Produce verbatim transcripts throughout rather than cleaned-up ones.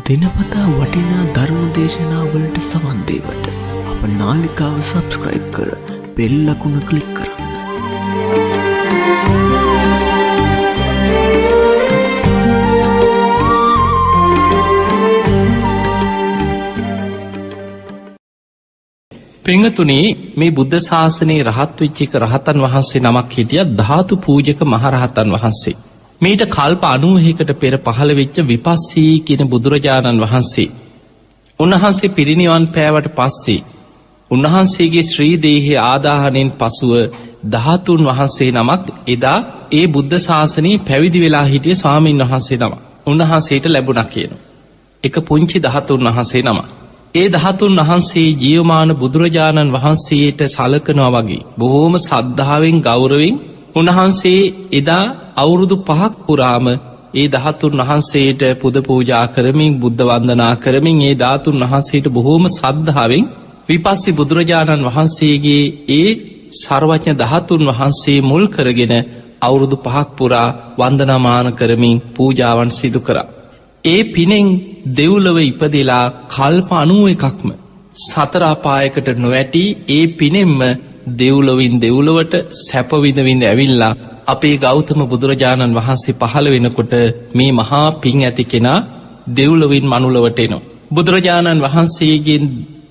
දිනපතා වටිනා ධර්ම දේශනාවලට සවන් දෙවට අප නාලිකාව සබ්ස්ක්‍රයිබ් කර බෙල් ලකුණ ක්ලික් කරන්න. පින්තුනේ මේ බුද්ධ ශාසනයේ රහත් වෙච්ච එක රහතන් වහන්සේ නමක් හිටියා ධාතු පූජක මහරහතන් වහන්සේ. මීට කල්ප අනූහකට පෙර පහළ වෙච්ච විපස්සී කියන බුදුරජාණන් වහන්සේ. උන්වහන්සේ පිරිනිවන් පෑවට පස්සේ උන්වහන්සේගේ ශ්‍රී දේහය ආදාහණයෙන් පසුව ධාතුන් වහන්සේ නමක් එදා ඒ බුද්ධ ශාසනයේ පැවිදි වෙලා හිටිය ස්වාමීන් වහන්සේ නමක්. උන්වහන්සේට ලැබුණා කියනවා. එක පුංචි ධාතුන් වහන්සේ නමක්. ඒ ධාතුන් වහන්සේ ජීවමාන බුදුරජාණන් වහන්සේට සලකනවා වගේ බොහෝම සද්ධාවෙන් ගෞරවෙන් උන්වහන්සේ එදා අවුරුදු පහක් පුරාම ඒ ධාතුන් වහන්සේට පුද පූජා කරමින් බුද්ධ වන්දනා කරමින් ඒ ධාතුන් වහන්සේට බොහෝම සද්ධාවෙන් විපස්සී බුදුරජාණන් වහන්සේගේ ඒ සර්වඥ ධාතුන් වහන්සේ මුල් කරගෙන අවුරුදු පහක් පුරා වන්දනාමාන කරමින් පූජාවන් සිදු කරා. ඒ පිනෙන් දෙව්ලොව ඉපදෙලා කල්ප අනූ එකක්ම සතර අපායකට නොවැටි ඒ පිනෙම්ම දෙව්ලොවින් දෙව්ලොවට සැපවිඳවිඳ ඇවිල්ලා අපේ ගෞතම බුදුරජාණන් වහන්සේ පහළ වෙනකොට මේ මහා පින් ඇති කෙනා දෙව්ලොවින් මනුලවට එනවා. බුදුරජාණන් වහන්සේගෙන්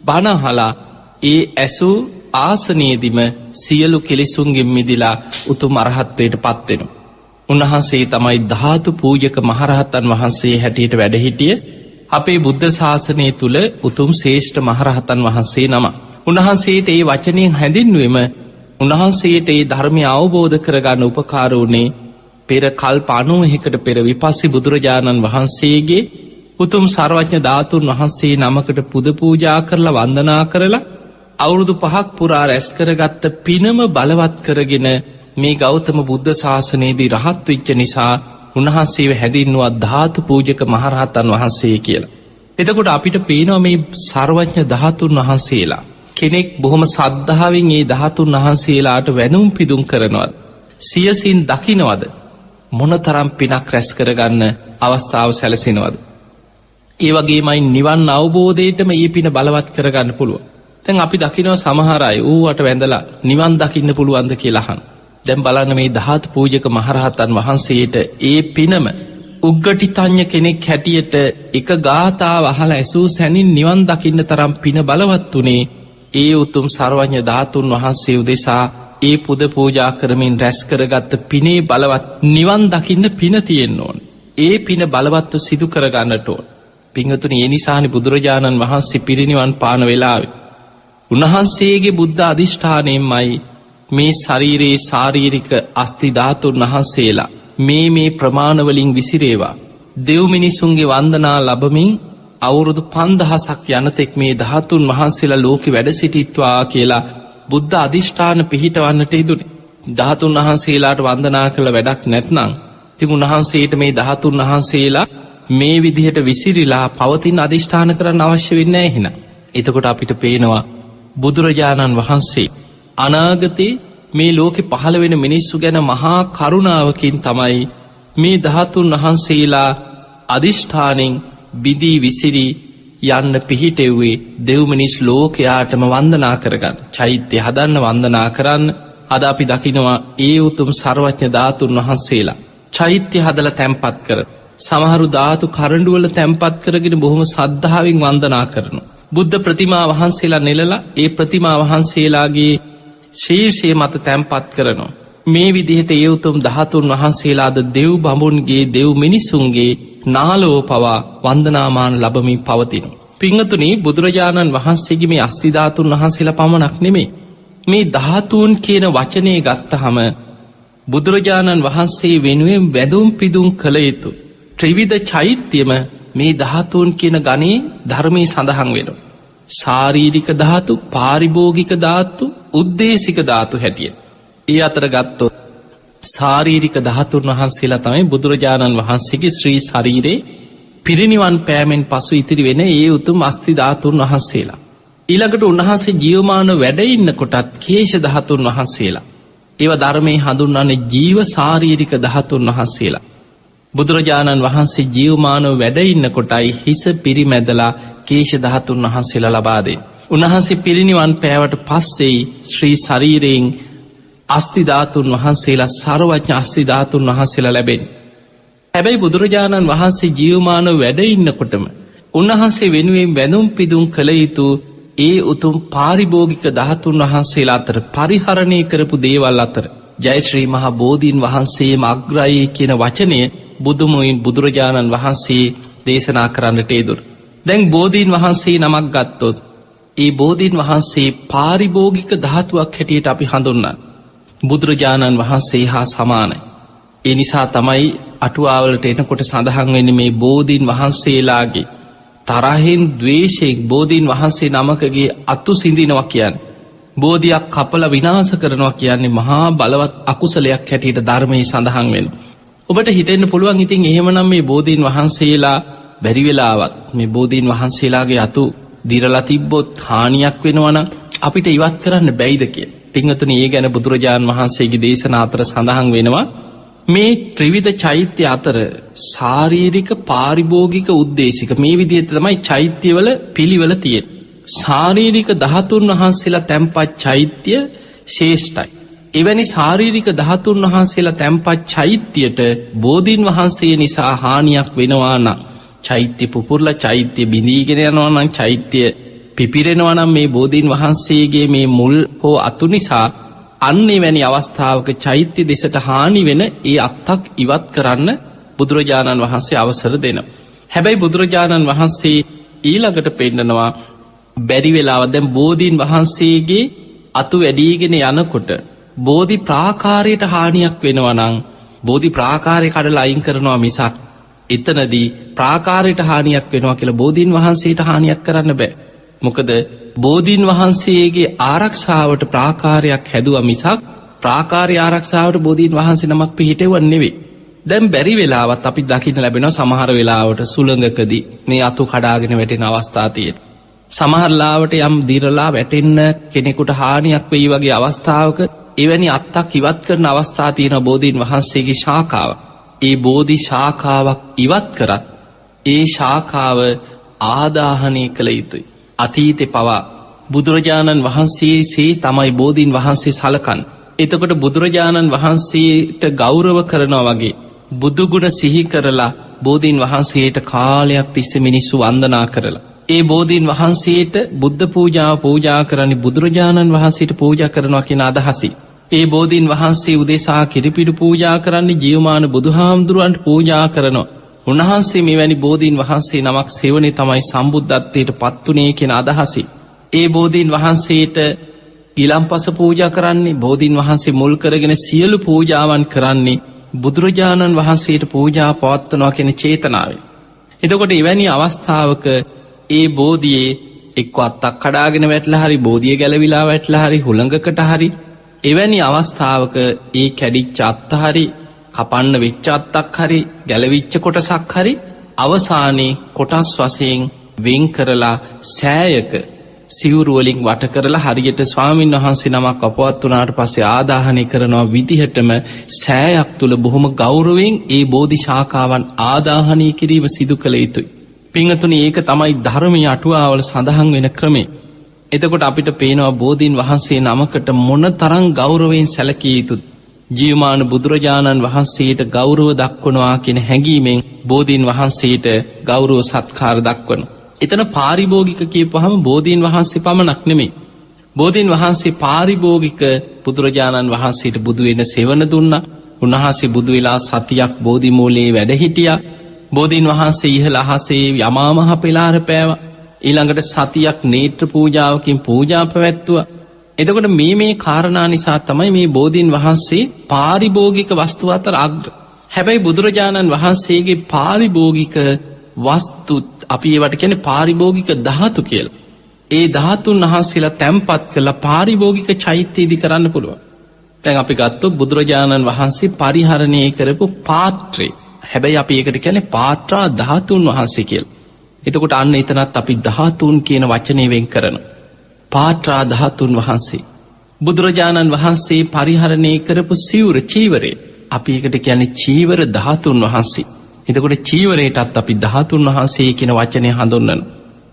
බණහලා ඒ ඇසූ ආසනයේදිම සියලු කෙලෙසුන්ගෙන් මිදිලා උතුම් අරහත්වයට පත්වෙනවා. උන්වහන්සේ තමයි ධාතු පූජක මහරහතන් වහන්සේ හැටියට වැඩහිටිය අපේ බුද්ධ ශාසනය තුළ උතුම් ශ්‍රේෂ්ඨ මහරහතන් වහන්සේ නම. උන්වහන්සේට ඒ වචනයෙන් හැඳින්වීම උන්වහන්සේට ඒ ධර්මය අවබෝධ කරගන්න උපකාර වුණේ පෙර කල්ප අනූහකට පෙර විපස්සී බුදුරජාණන් වහන්සේගේ උතුම් සර්වඥ ධාතුන් වහන්සේ නමකට පුද පූජා කරලා වන්දනා කරලා අවුරුදු පහක් පුරා රැස් කරගත්ත පිනම බලවත් කරගෙන මේ ගෞතම බුද්ධ ශාසනයේදී රහත් වෙච්ච නිසා උන්වහන්සේව හැඳින්වුවා ධාතු පූජක මහරහතන් වහන්සේ කියලා. එතකොට අපිට පේනවා මේ සර්වඥ ධාතුන් වහන්සේලා කෙනෙක් බොහොම සද්ධාවෙන් මේ ධාතුන් වහන්සේලාට වැඳුම් පිදුම් කරනවද? සියසින් දකින්නවද? මොනතරම් පිනක් රැස් කරගන්න අවස්ථාව සැලසෙනවද? ඒ වගේමයි නිවන් අවබෝධයටම මේ පින බලවත් කරගන්න පුළුවන්. දැන් අපි දකිනවා සමහර අය ඌවට වැඳලා නිවන් දකින්න පුළුවන්ද කියලා අහන. දැන් බලන්න මේ ධාතු පූජක මහරහතන් වහන්සේට ඒ පිනම උග්ගටිතඤ්ඤ කෙනෙක් හැටියට එක ගාථාව අහලා ඇසූ සැනින් නිවන් දකින්න තරම් පින බලවත් උනේ ඒ උතුම් සර්වඥ ධාතුන් වහන්සේ උදෙසා ඒ පුද පූජා කරමින් රැස් කරගත්ත පිනේ බලවත් නිවන් දකින්න පින තියෙන්න ඕන. ඒ පින බලවත්ව සිදු කරගන්නට ඕන. පින්වතුනි, ඒ නිසානේ බුදුරජාණන් වහන්සේ පිරිනිවන් පාන වෙලාවේ උන්වහන්සේගේ බුද්ධ අධිෂ්ඨානයෙන්මයි මේ ශරීරයේ ශාරීරික අස්ථි ධාතුන් වහන්සේලා මේ මේ ප්‍රමාණවලින් විසිරේවා දෙව් මිනිසුන්ගේ වන්දනා ලබමින් අවුරුදු පන්දහසක් යනතෙක් මේ ධාතුන් වහන්සේලා ලෝකෙ වැඩ සිටිත්වා කියලා බුද්ධ අධිෂ්ඨාන පිහිටවන්නට ඉදුනේ. ධාතුන් වහන්සේලාට වන්දනා කළ වැඩක් නැත්නම් ඉතින් උන්වහන්සේට මේ ධාතුන් වහන්සේලා මේ විදිහට විසිරිලා පවතින අධිෂ්ඨාන කරන්න අවශ්‍ය වෙන්නේ නැහැ එහෙනම්. එතකොට අපිට පේනවා බුදුරජාණන් වහන්සේ අනාගතේ මේ ලෝකෙ පහළ වෙන මිනිස්සු ගැන මහා කරුණාවකින් තමයි මේ ධාතුන් වහන්සේලා අධිෂ්ඨානෙන් බිදී විසිරි යන්න පිහිටෙව්වේ දෙව් මිනිස් ලෝකයාටම වන්දනා කරගන්න, චෛත්‍ය හදන්න, වන්දනා කරන්න. අද අපි දකිනවා ඒ උතුම් සර්වඥ ධාතුන් වහන්සේලා චෛත්‍ය හදලා තැන්පත් කර, සමහරු ධාතු කරඬුවල තැන්පත් කරගෙන බොහොම සද්ධාවෙන් වන්දනා කරනවා. බුද්ධ ප්‍රතිමා වහන්සේලා නෙලලා ඒ ප්‍රතිමා වහන්සේලාගේ ශීර්ෂය මත තැන්පත් කරනවා. මේ විදිහට ඒ උතුම් ධාතුන් වහන්සේලාද දෙව් බඹුන්ගේ දෙව් මිනිසුන්ගේ නාලෝ පවා වන්දනාමාන ලබමින් පවතිනවා. පින්වතුනි, බුදුරජාණන් වහන්සේගේ මේ අස්ථි ධාතුන් වහන්සේලා පමණක් නෙමෙයි, මේ ධාතුන් කියන වචනේ ගත්තහම බුදුරජාණන් වහන්සේ වෙනුවෙන් වැඳුම් පිදුම් කළ යුතු ත්‍රිවිධ චෛත්‍යම මේ ධාතුන් කියන ගණේ ධර්මයේ සඳහන් වෙනවා. ශාරීරික ධාතු, පාරිභෝගික ධාතු, උද්දේශික ධාතු හැටියට. ඒ අතර ගත්තොත් ශාරීරික ධාතුන් වහන්සේලා තමයි බුදුරජාණන් වහන්සේගේ ශ්‍රී ශරීරේ පිරිනිවන් පෑමෙන් පසු ඉතිරි වෙන ඒ උතුම් අස්ථි ධාතුන් වහන්සේලා. ඊළඟට උන්වහන්සේ ජීවමාන වැඩ ඉන්න කොටත් කේශ ධාතුන් වහන්සේලා. ඒවා ධර්මයේ හඳුන්වන්නේ ජීව ශාරීරික ධාතුන් වහන්සේලා. බුදුරජාණන් වහන්සේ ජීවමානව වැඩ ඉන්න කොටයි හිස පිරිමැදලා කේශ ධාතුන් වහන්සේලා ලබා දෙන්නේ. උන්වහන්සේ පිරිනිවන් පෑවට පස්සේ ශ්‍රී ශරීරයෙන් අස්ථි ධාතුන් වහන්සේලා සර්වඥ අස්ථි ධාතුන් වහන්සේලා ලැබෙන්නේ. හැබැයි බුදුරජාණන් වහන්සේ ජීවමානව වැඩ ඉන්නකොටම උන්වහන්සේ වෙනුවෙන් වැඳුම් පිදුම් කළ යුතු ඒ උතුම් පාරිභෝගික ධාතුන් වහන්සේලා අතර පරිහරණය කරපු දේවල් අතර ජය ශ්‍රී මහා බෝධීන් වහන්සේම අග්‍රයි කියන වචනය බුදුමුයින් බුදුරජාණන් වහන්සේ දේශනා කරන්නට යෙදුර. දැන් බෝධීන් වහන්සේ නමක් ගත්තොත් ඒ බෝධීන් වහන්සේ පාරිභෝගික ධාතුවක් හැටියට අපි හඳුන්වන්නේ. බුදුරජාණන් වහන්සේ හා සමානයි. ඒ නිසා තමයි අටුවාවලට එනකොට සඳහන් වෙන්නේ මේ බෝධීන් වහන්සේලාගේ තරහෙන් ද්වේෂයෙන් බෝධීන් වහන්සේ නමකගේ අතු සිඳිනවා කියන්නේ. බෝධියක් කපල විනාශ කරනවා කියන්නේ මහා බලවත් අකුසලයක් හැටියට ධර්මයේ සඳහන් වෙනවා. ඔබට හිතෙන්න පුළුවන් ඉතින් එහෙමනම් මේ බෝධීන් වහන්සේලා බැරි වෙලාවත් මේ බෝධීන් වහන්සේලාගේ අතු දිරලා තිබ්බොත් හානියක් වෙනවා නම් අපිට ඉවත් කරන්න බැයිද කියලා. පින්වතුනි, ඒ ගැන බුදුරජාණන් වහන්සේගේ දේශනා අතර සඳහන් වෙනවා මේ ත්‍රිවිධ චෛත්‍ය අතර ශාරීරික පාරිභෝගික උද්දේශික මේ විදිහට තමයි චෛත්‍යවල පිළිවෙල තියෙන්නේ. ශාරීරික ධාතුන් වහන්සේලා තැන්පත් චෛත්‍ය ශ්‍රේෂ්ඨයි. එවැනි ශාරීරික ධාතුන් වහන්සේලා තැන්පත් චෛත්‍යයට බෝධීන් වහන්සේ නිසා හානියක් වෙනවා නම්, චෛත්‍ය පුපුරලා චෛත්‍ය බිඳීගෙන යනවා නම්, චෛත්‍ය පිපිරෙනවා නම් මේ බෝධීන් වහන්සේගේ මේ මුල් හෝ අතු නිසා අන්නේ වැනි අවස්ථාවක චෛත්‍ය දෙසට හානි වෙන ඒ අත්තක් ඉවත් කරන්න බුදුරජාණන් වහන්සේ අවසර දෙනවා. හැබැයි බුදුරජාණන් වහන්සේ ඊළඟට පෙන්නනවා බැරි වෙලාව දැන් බෝධීන් වහන්සේගේ අතු වැඩිගෙන යනකොට බෝධි ප්‍රාකාරයට හානියක් වෙනවා නම් බෝධි ප්‍රාකාරය කඩලා අයින් කරනවා මිසක් එතනදී ප්‍රාකාරයට හානියක් වෙනවා කියලා බෝධීන් වහන්සේට හානියක් කරන්න බෑ. මොකද බෝධීන් වහන්සේගේ ආරක්ෂාවට ප්‍රාකාරයක් හැදුවා මිසක් ප්‍රාකාරය ආරක්ෂාවට බෝධීන් වහන්සේ නමක් පිහිටෙවන්නේ නෙවෙයි. දැන් බැරි වෙලාවත් අපි දකින්න ලැබෙනවා සමහර වෙලාවට සුළඟකදී මේ අතු කඩාගෙන වැටෙන අවස්ථා තියෙනවා. සමහර ලාවට යම් දිරලා වැටෙන්න කෙනෙකුට හානියක් වෙයි වගේ අවස්ථාවක එවැනි අත්තක් ඉවත් කරන අවස්ථා තියෙන බෝධීන් වහන්සේගේ ශාඛාව. ඒ බෝධි ශාඛාවක් ඉවත් කරත් ඒ ශාඛාව ආදාහනය කළ යුතුයි. අතීතේ පවා බුදුරජාණන් වහන්සේසේ තමයි බෝධීන් වහන්සේ සලකන්නේ. එතකොට බුදුරජාණන් වහන්සේට ගෞරව කරනවා වගේ බුදුගුණ සිහි කරලා බෝධීන් වහන්සේට කාලයක් තිස්සේ මිනිස්සු වන්දනා කරලා ඒ බෝධීන් වහන්සේට බුද්ධ පූජාව පූජා කරන්නේ බුදුරජාණන් වහන්සේට පූජා කරනවා කියන අදහසින්. ඒ බෝධීන් වහන්සේ උදෙසා කිරිපිඩු පූජා කරන්නේ ජීවමාන බුදුහාමුදුරුවන්ට පූජා කරනවා. උන්වහන්සේ මෙවැනි බෝධීන් වහන්සේ නමක් සෙවනේ තමයි සම්බුද්ධත්වයට පත්වුනේ කියන අදහසින්. ඒ බෝධීන් වහන්සේට ගිලම්පස පූජා කරන්නේ බෝධීන් වහන්සේ මුල් කරගෙන සියලු පූජාවන් කරන්නේ බුදුරජාණන් වහන්සේට පූජා පවත්වනවා කියන චේතනාවෙන්. එතකොට එවැනි අවස්ථාවක ඒ බෝධියේ එක්ක අත්තක් කඩාගෙන වැටලා හරි බෝධිය ගැලවිලා වැටලා හරි හුළඟකට හරි එවැනි අවස්ථාවක ඒ කැඩිච්ච අත්ත හරි කපන්න වෙච්ච අත්තක් හරි ගැලවිච්ච කොටසක් හරි අවසානයේ කොටස් වශයෙන් වෙන් කරලා සෑයක සිවුරු වලින් වට කරලා හරියට ස්වාමීන් වහන්සේ නමක් අපවත් වුණාට පස්සේ ආදාහනය කරනවා විදිහටම සෑයක් තුල බොහොම ගෞරවයෙන් ඒ බෝධි ශාඛාවන් ආදාහනය කිරීම සිදු කළ යුතුයි. පින්වතුනි, ඒක තමයි ධර්මීය අටුවාවල සඳහන් වෙන ක්‍රමය. එතකොට අපිට පේනවා බෝධීන් වහන්සේ නමකට මොනතරම් ගෞරවයෙන් සැලකිය යුතුද. ජීවමාන බුදුරජාණන් වහන්සේට ගෞරව දක්වනවා කියන හැඟීමෙන් බෝධීන් වහන්සේට ගෞරව සත්කාර දක්වනවා. එතන පාරිභෝගික කියපුවහම බෝධීන් වහන්සේ පමණක් නෙමෙයි. බෝධීන් වහන්සේ පාරිභෝගික බුදුරජාණන් වහන්සේට බුදු වෙන සෙවණ දුන්නා. උන්වහන්සේ බුදු වෙලා සතියක් බෝධි මූලයේ වැඩ හිටියා. බෝධීන් වහන්සේ ඉහළ අහසේ යමා මහ පෙළාර පෑවා. ඊළඟට සතියක් නේත්‍ර පූජාවකින් පූජා පැවැත්තුවා. එතකොට මේ මේ කාරණා නිසා තමයි මේ බෝධීන් වහන්සේ පාරිභෝගික වස්තු අතර අග්‍ර. හැබැයි බුදුරජාණන් වහන්සේගේ පාරිභෝගික වස්තු අපි ඒවට කියන්නේ පාරිභෝගික ධාතු කියලා. ඒ ධාතුන් වහන්සේලා තැම්පත් කරලා පාරිභෝගික චෛත්‍ය ඉදි කරන්න පුළුවන්. දැන් අපි ගත්තොත් බුදුරජාණන් වහන්සේ පරිහරණය කරපු පාත්‍රය. හැබැයි අපි ඒකට කියන්නේ පාත්‍රා ධාතුන් වහන්සේ කියලා. එතකොට අන්න එතනත් අපි ධාතුන් කියන වචනේ වෙන් කරනවා. පාත්‍රා ධාතුන් වහන්සේ. බුදුරජාණන් වහන්සේ පරිහරණය කරපු සිවුර චීවරය. අපි ඒකට කියන්නේ චීවර ධාතුන් වහන්සේ. එතකොට චීවරයටත් අපි ධාතුන් වහන්සේ කියන වචනය හඳුන්වනවා.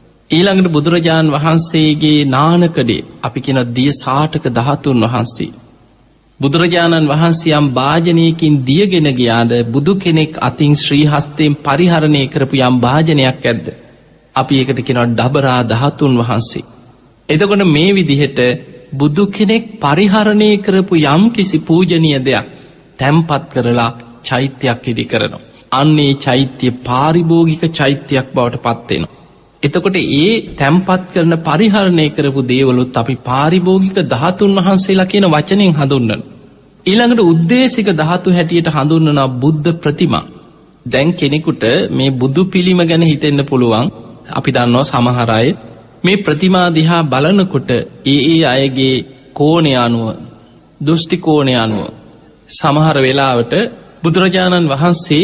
ඊළඟට බුදුරජාණන් වහන්සේගේ නානකඩේ අපි කියන දිය සාටක ධාතුන් වහන්සේ. බුදුරජාණන් වහන්සේ යම් භාජනයකින් දියගෙන ගියාද බුදු කෙනෙක් අතින් ශ්‍රී හස්තයෙන් පරිහරණය කරපු යම් භාජනයක් ඇද්ද? අපි ඒකට කියනවා ඩබරා ධාතුන් වහන්සේ. එතකොට මේ විදිහට බුදු කෙනෙක් පරිහරණය කරපු යම් කිසි පූජනීය දෙයක් තැන්පත් කරලා චෛත්‍යයක් ඉදි කරනවා. අන්නේ චෛත්‍ය පාරිභෝගික චෛත්‍යයක් බවට පත් වෙනවා. එතකොට ඒ තැන්පත් කරන පරිහරණය කරපු දේවලුත් අපි පාරිභෝගික ධාතුන් වහන්සේලා කියන වචනෙන් හඳුන්වනවා. ඊළඟට උද්දේශික ධාතු හැටියට හඳුන්වනවා බුද්ධ ප්‍රතිමා. දැන් කෙනෙකුට මේ බුදු පිළිම ගැන හිතෙන්න පුළුවන්. අපි දන්නවා සමහර අය මේ ප්‍රතිමා දිහා බලනකොට ඒ ඒ අයගේ කෝණය අනුව දෘෂ්ටි කෝණය අනුව සමහර වෙලාවට බුදුරජාණන් වහන්සේ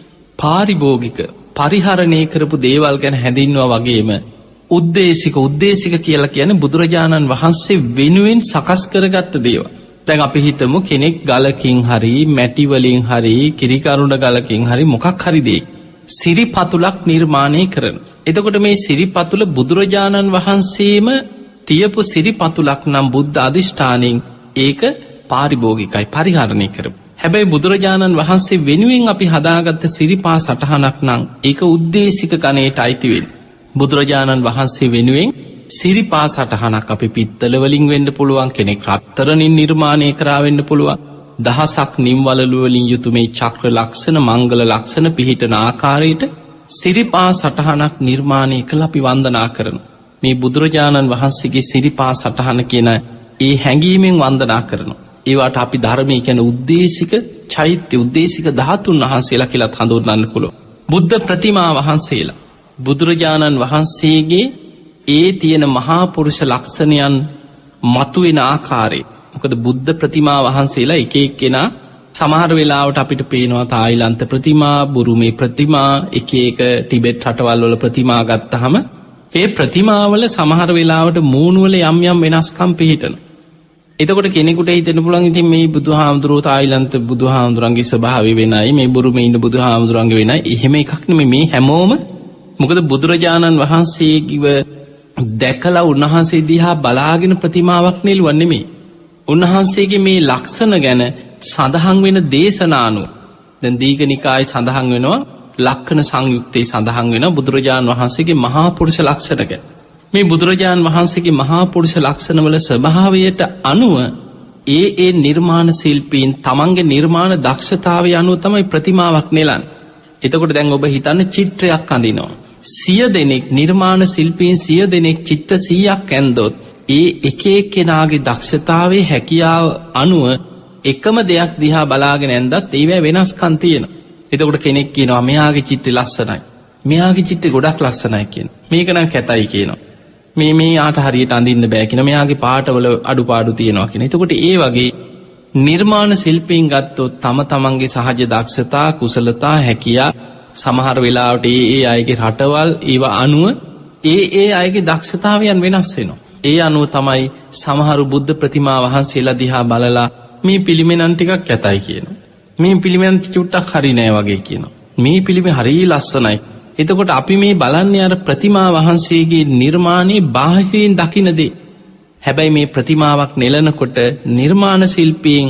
පාරිභෝගික පරිහරණය කරපු දේවල් ගැන හැඳින්වා වගේම උද්දේශික උද්දේශික කියලා කියන්නේ බුදුරජාණන් වහන්සේ වෙනුවෙන් සකස් කරගත්ත දේවල්. දැන් අපි හිතමු කෙනෙක් ගලකින් හරි මැටි වලින් හරි කිරිකරුණ ගලකින් හරි මොකක් හරි දෙයක් සිරිපතුලක් නිර්මාණය කරන. එතකොට මේ සිරිපතුල බුදුරජාණන් වහන්සේම තියපු සිරිපතුලක් නම් බුද්ධ අධිෂ්ඨානයෙන් ඒක පාරිභෝගිකයි පරිහරණය කරමු. හැබැයි බුදුරජාණන් වහන්සේ වෙනුවෙන් අපි හදාගත්ත සිරිපා සටහනක් නම් ඒක උද්දේශික ගණයට අයිති වෙන්නේ. බුදුරජාණන් වහන්සේ වෙනුවෙන් සිරිපා සටහනක් අපි පිත්තල වලින් වෙන්න පුළුවන්, කෙනෙක් රත්තරනින් නිර්මාණය කරා වෙන්න පුළුවන්. දහසක් නිම්වලලු වලින් යුතු මේ චක්‍ර ලක්ෂණ මංගල ලක්ෂණ පිහිටන ආකාරයට සිරිපා සටහනක් නිර්මාණය කළ අපි වන්දනා කරනවා. මේ බුදුරජාණන් වහන්සේගේ සිරිපා සටහන කියන ඒ හැඟීමෙන් වන්දනා කරනවා. ඒවට අපි ධර්මය කියන්නේ උද්දේශික චෛත්‍ය උද්දේශික ධාතුන් වහන්සේලා කියලා හඳුන්වන්න පුළුවන්. බුද්ධ ප්‍රතිමා වහන්සේලා බුදුරජාණන් වහන්සේගේ ඒ තියෙන මහා පුරුෂ ලක්ෂණයන් මතුවෙන ආකාරය. මොකද බුද්ධ ප්‍රතිමා වහන්සේලා එක එක්කෙනා සමහර වෙලාවට අපිට පේනවා තායිලන්ත ප්‍රතිමා, බුරුමේ ප්‍රතිමා, එක එක ටිබෙට් රටවල් වල ප්‍රතිමා ගත්තාම ඒ ප්‍රතිමාවල සමහර වෙලාවට මූණු වල යම් යම් වෙනස්කම් පිහිටන. එතකොට කෙනෙකුට හිතෙන්න පුළුවන් ඉතින් මේ බුදුහාමුදුරුවෝ තායිලන්ත බුදුහාමුදුරන්ගේ ස්වභාවය වෙනයි, මේ බුරුමේ ඉන්න බුදුහාමුදුරන්ගේ වෙනයි. එහෙම එකක් නෙමෙයි මේ හැමෝම. මොකද බුදුරජාණන් වහන්සේගිව දැකලා උන්වහන්සේ දිහා බලාගෙන ප්‍රතිමාවක් නෙළුවා නෙමෙයි. උන්වහන්සේගේ මේ ලක්ෂණ ගැන සඳහන් වෙන දේශනානුව දැන් දීඝනිකායේ සඳහන් වෙනවා, ලක්ෂණ සංයුත්තේ සඳහන් වෙනවා බුදුරජාණන් වහන්සේගේ මහා පුරුෂ ලක්ෂණ ගැන. මේ බුදුරජාණන් වහන්සේගේ මහා පුරුෂ ලක්ෂණවල ස්වභාවයට අනුව ඒ ඒ නිර්මාණ ශිල්පීන් තමන්ගේ නිර්මාණ දක්ෂතාවය අනුව තමයි ප්‍රතිමාවක් නෙලන්නේ. එතකොට දැන් ඔබ හිතන්න චිත්‍රයක් අඳිනවා. සිය දෙනෙක් නිර්මාණ ශිල්පීන් සිය දෙනෙක් චිත්‍ර සීයක් ඇන්දොත් ඒ එක එක්කෙනාගේ දක්ෂතාවයේ හැකියාව අනුව එකම දෙයක් දිහා බලාගෙන ඇන්දත් ඒවැ වෙනස්කම් තියෙනවා. එතකොට කෙනෙක් කියනවා මෙයාගේ චිත්‍රය ලස්සනයි, මෙයාගේ චිත්‍රය ගොඩක් ලස්සනයි කියන. මේක නම් කැතයි කියනවා. මේ මේ ආට හරියට අඳින්න බෑ කියන, මෙයාගේ පාටවල අඩුපාඩු තියෙනවා කියන. එතකොට ඒ වගේ නිර්මාණ ශිල්පීන් ගත්තොත් තම තමන්ගේ සහජ දක්ෂතා කුසලතා හැකියා සමහර වෙලාවට ඒ ඒ අයගේ රටවල් ඒවා අනුව ඒ ඒ අයගේ දක්ෂතාවයන් වෙනස් වෙනවා. ඒ අනුව තමයි සමහරු බුද්ධ ප්‍රතිමා වහන්සේලා දිහා බලලා මේ පිළිමෙනන් ටිකක් කැතයි කියනවා. මේ පිළිමෙන් චුට්ටක් හරි නෑ වගේ කියනවා. මේ පිළිමේ හරිය ලස්සනයි. එතකොට අපි මේ බලන්නේ අර ප්‍රතිමා වහන්සේගේ නිර්මාණේ බාහිරින් දකින දේ. හැබැයි මේ ප්‍රතිමාවක් නෙලනකොට නිර්මාණ ශිල්පීන්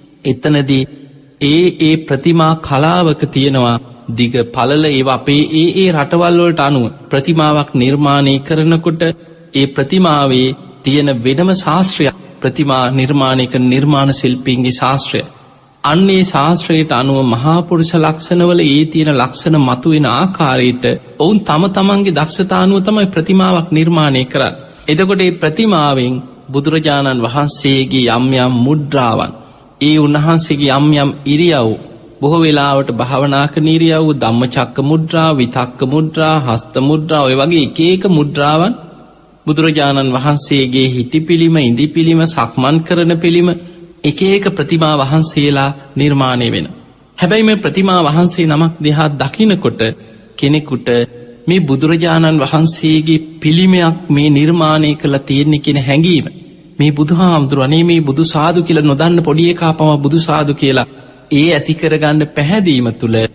එතනදී ඒ ඒ ප්‍රතිමා කලාවක තියෙනවා දිග පළල ඒවා අපේ ඒ ඒ රටවල් වලට අනුව ප්‍රතිමාවක් නිර්මාණය කරනකොට ඒ ප්‍රතිමාවේ තියෙන වෙනම ශාස්ත්‍රයක් ප්‍රතිමා නිර්මාණය කරන නිර්මාණ ශිල්පීන්ගේ ශාස්ත්‍රය. අන්නේ ශාස්ත්‍රයට අනුව මහා පුරුෂ ලක්ෂණවල ඒ තියෙන ලක්ෂණ මතුවෙන ආකාරයට ඔවුන් තම තමන්ගේ දක්ෂතා අනුව තමයි ප්‍රතිමාවක් නිර්මාණය කරන්නේ. එතකොට මේ ප්‍රතිමාවෙන් බුදුරජාණන් වහන්සේගේ යම් යම් මුද්‍රාවන්, ඒ උන්වහන්සේගේ යම් යම් ඉරියව්, බොහෝ වෙලාවට භාවනා කරන ඉරියව්, ධම්මචක්ක මුද්‍රා, විතක්ක මුද්‍රා, හස්ත මුද්‍රා, ඔය වගේ එක එක මුද්‍රාවන් බුදුරජාණන් වහන්සේගේ හිටි පිළිම, ඉඳි පිළිම, සක්මන් කරන පිළිම එක එක ප්‍රතිමා වහන්සේලා නිර්මාණය වෙන. හැබැයි මේ ප්‍රතිමා වහන්සේ නමක් දිහා දකිනකොට කෙනෙකුට මේ බුදුරජාණන් වහන්සේගේ පිළිමයක් මේ නිර්මාණය කළා තියෙන්නේ කියන හැඟීම, මේ බුදුහාමුදුරනේ මේ බුදු සාදු කියලා නොදන්න පොඩි එකා පවා බුදු සාදු කියලා ඒ ඇති කරගන්න පැහැදීම තුළ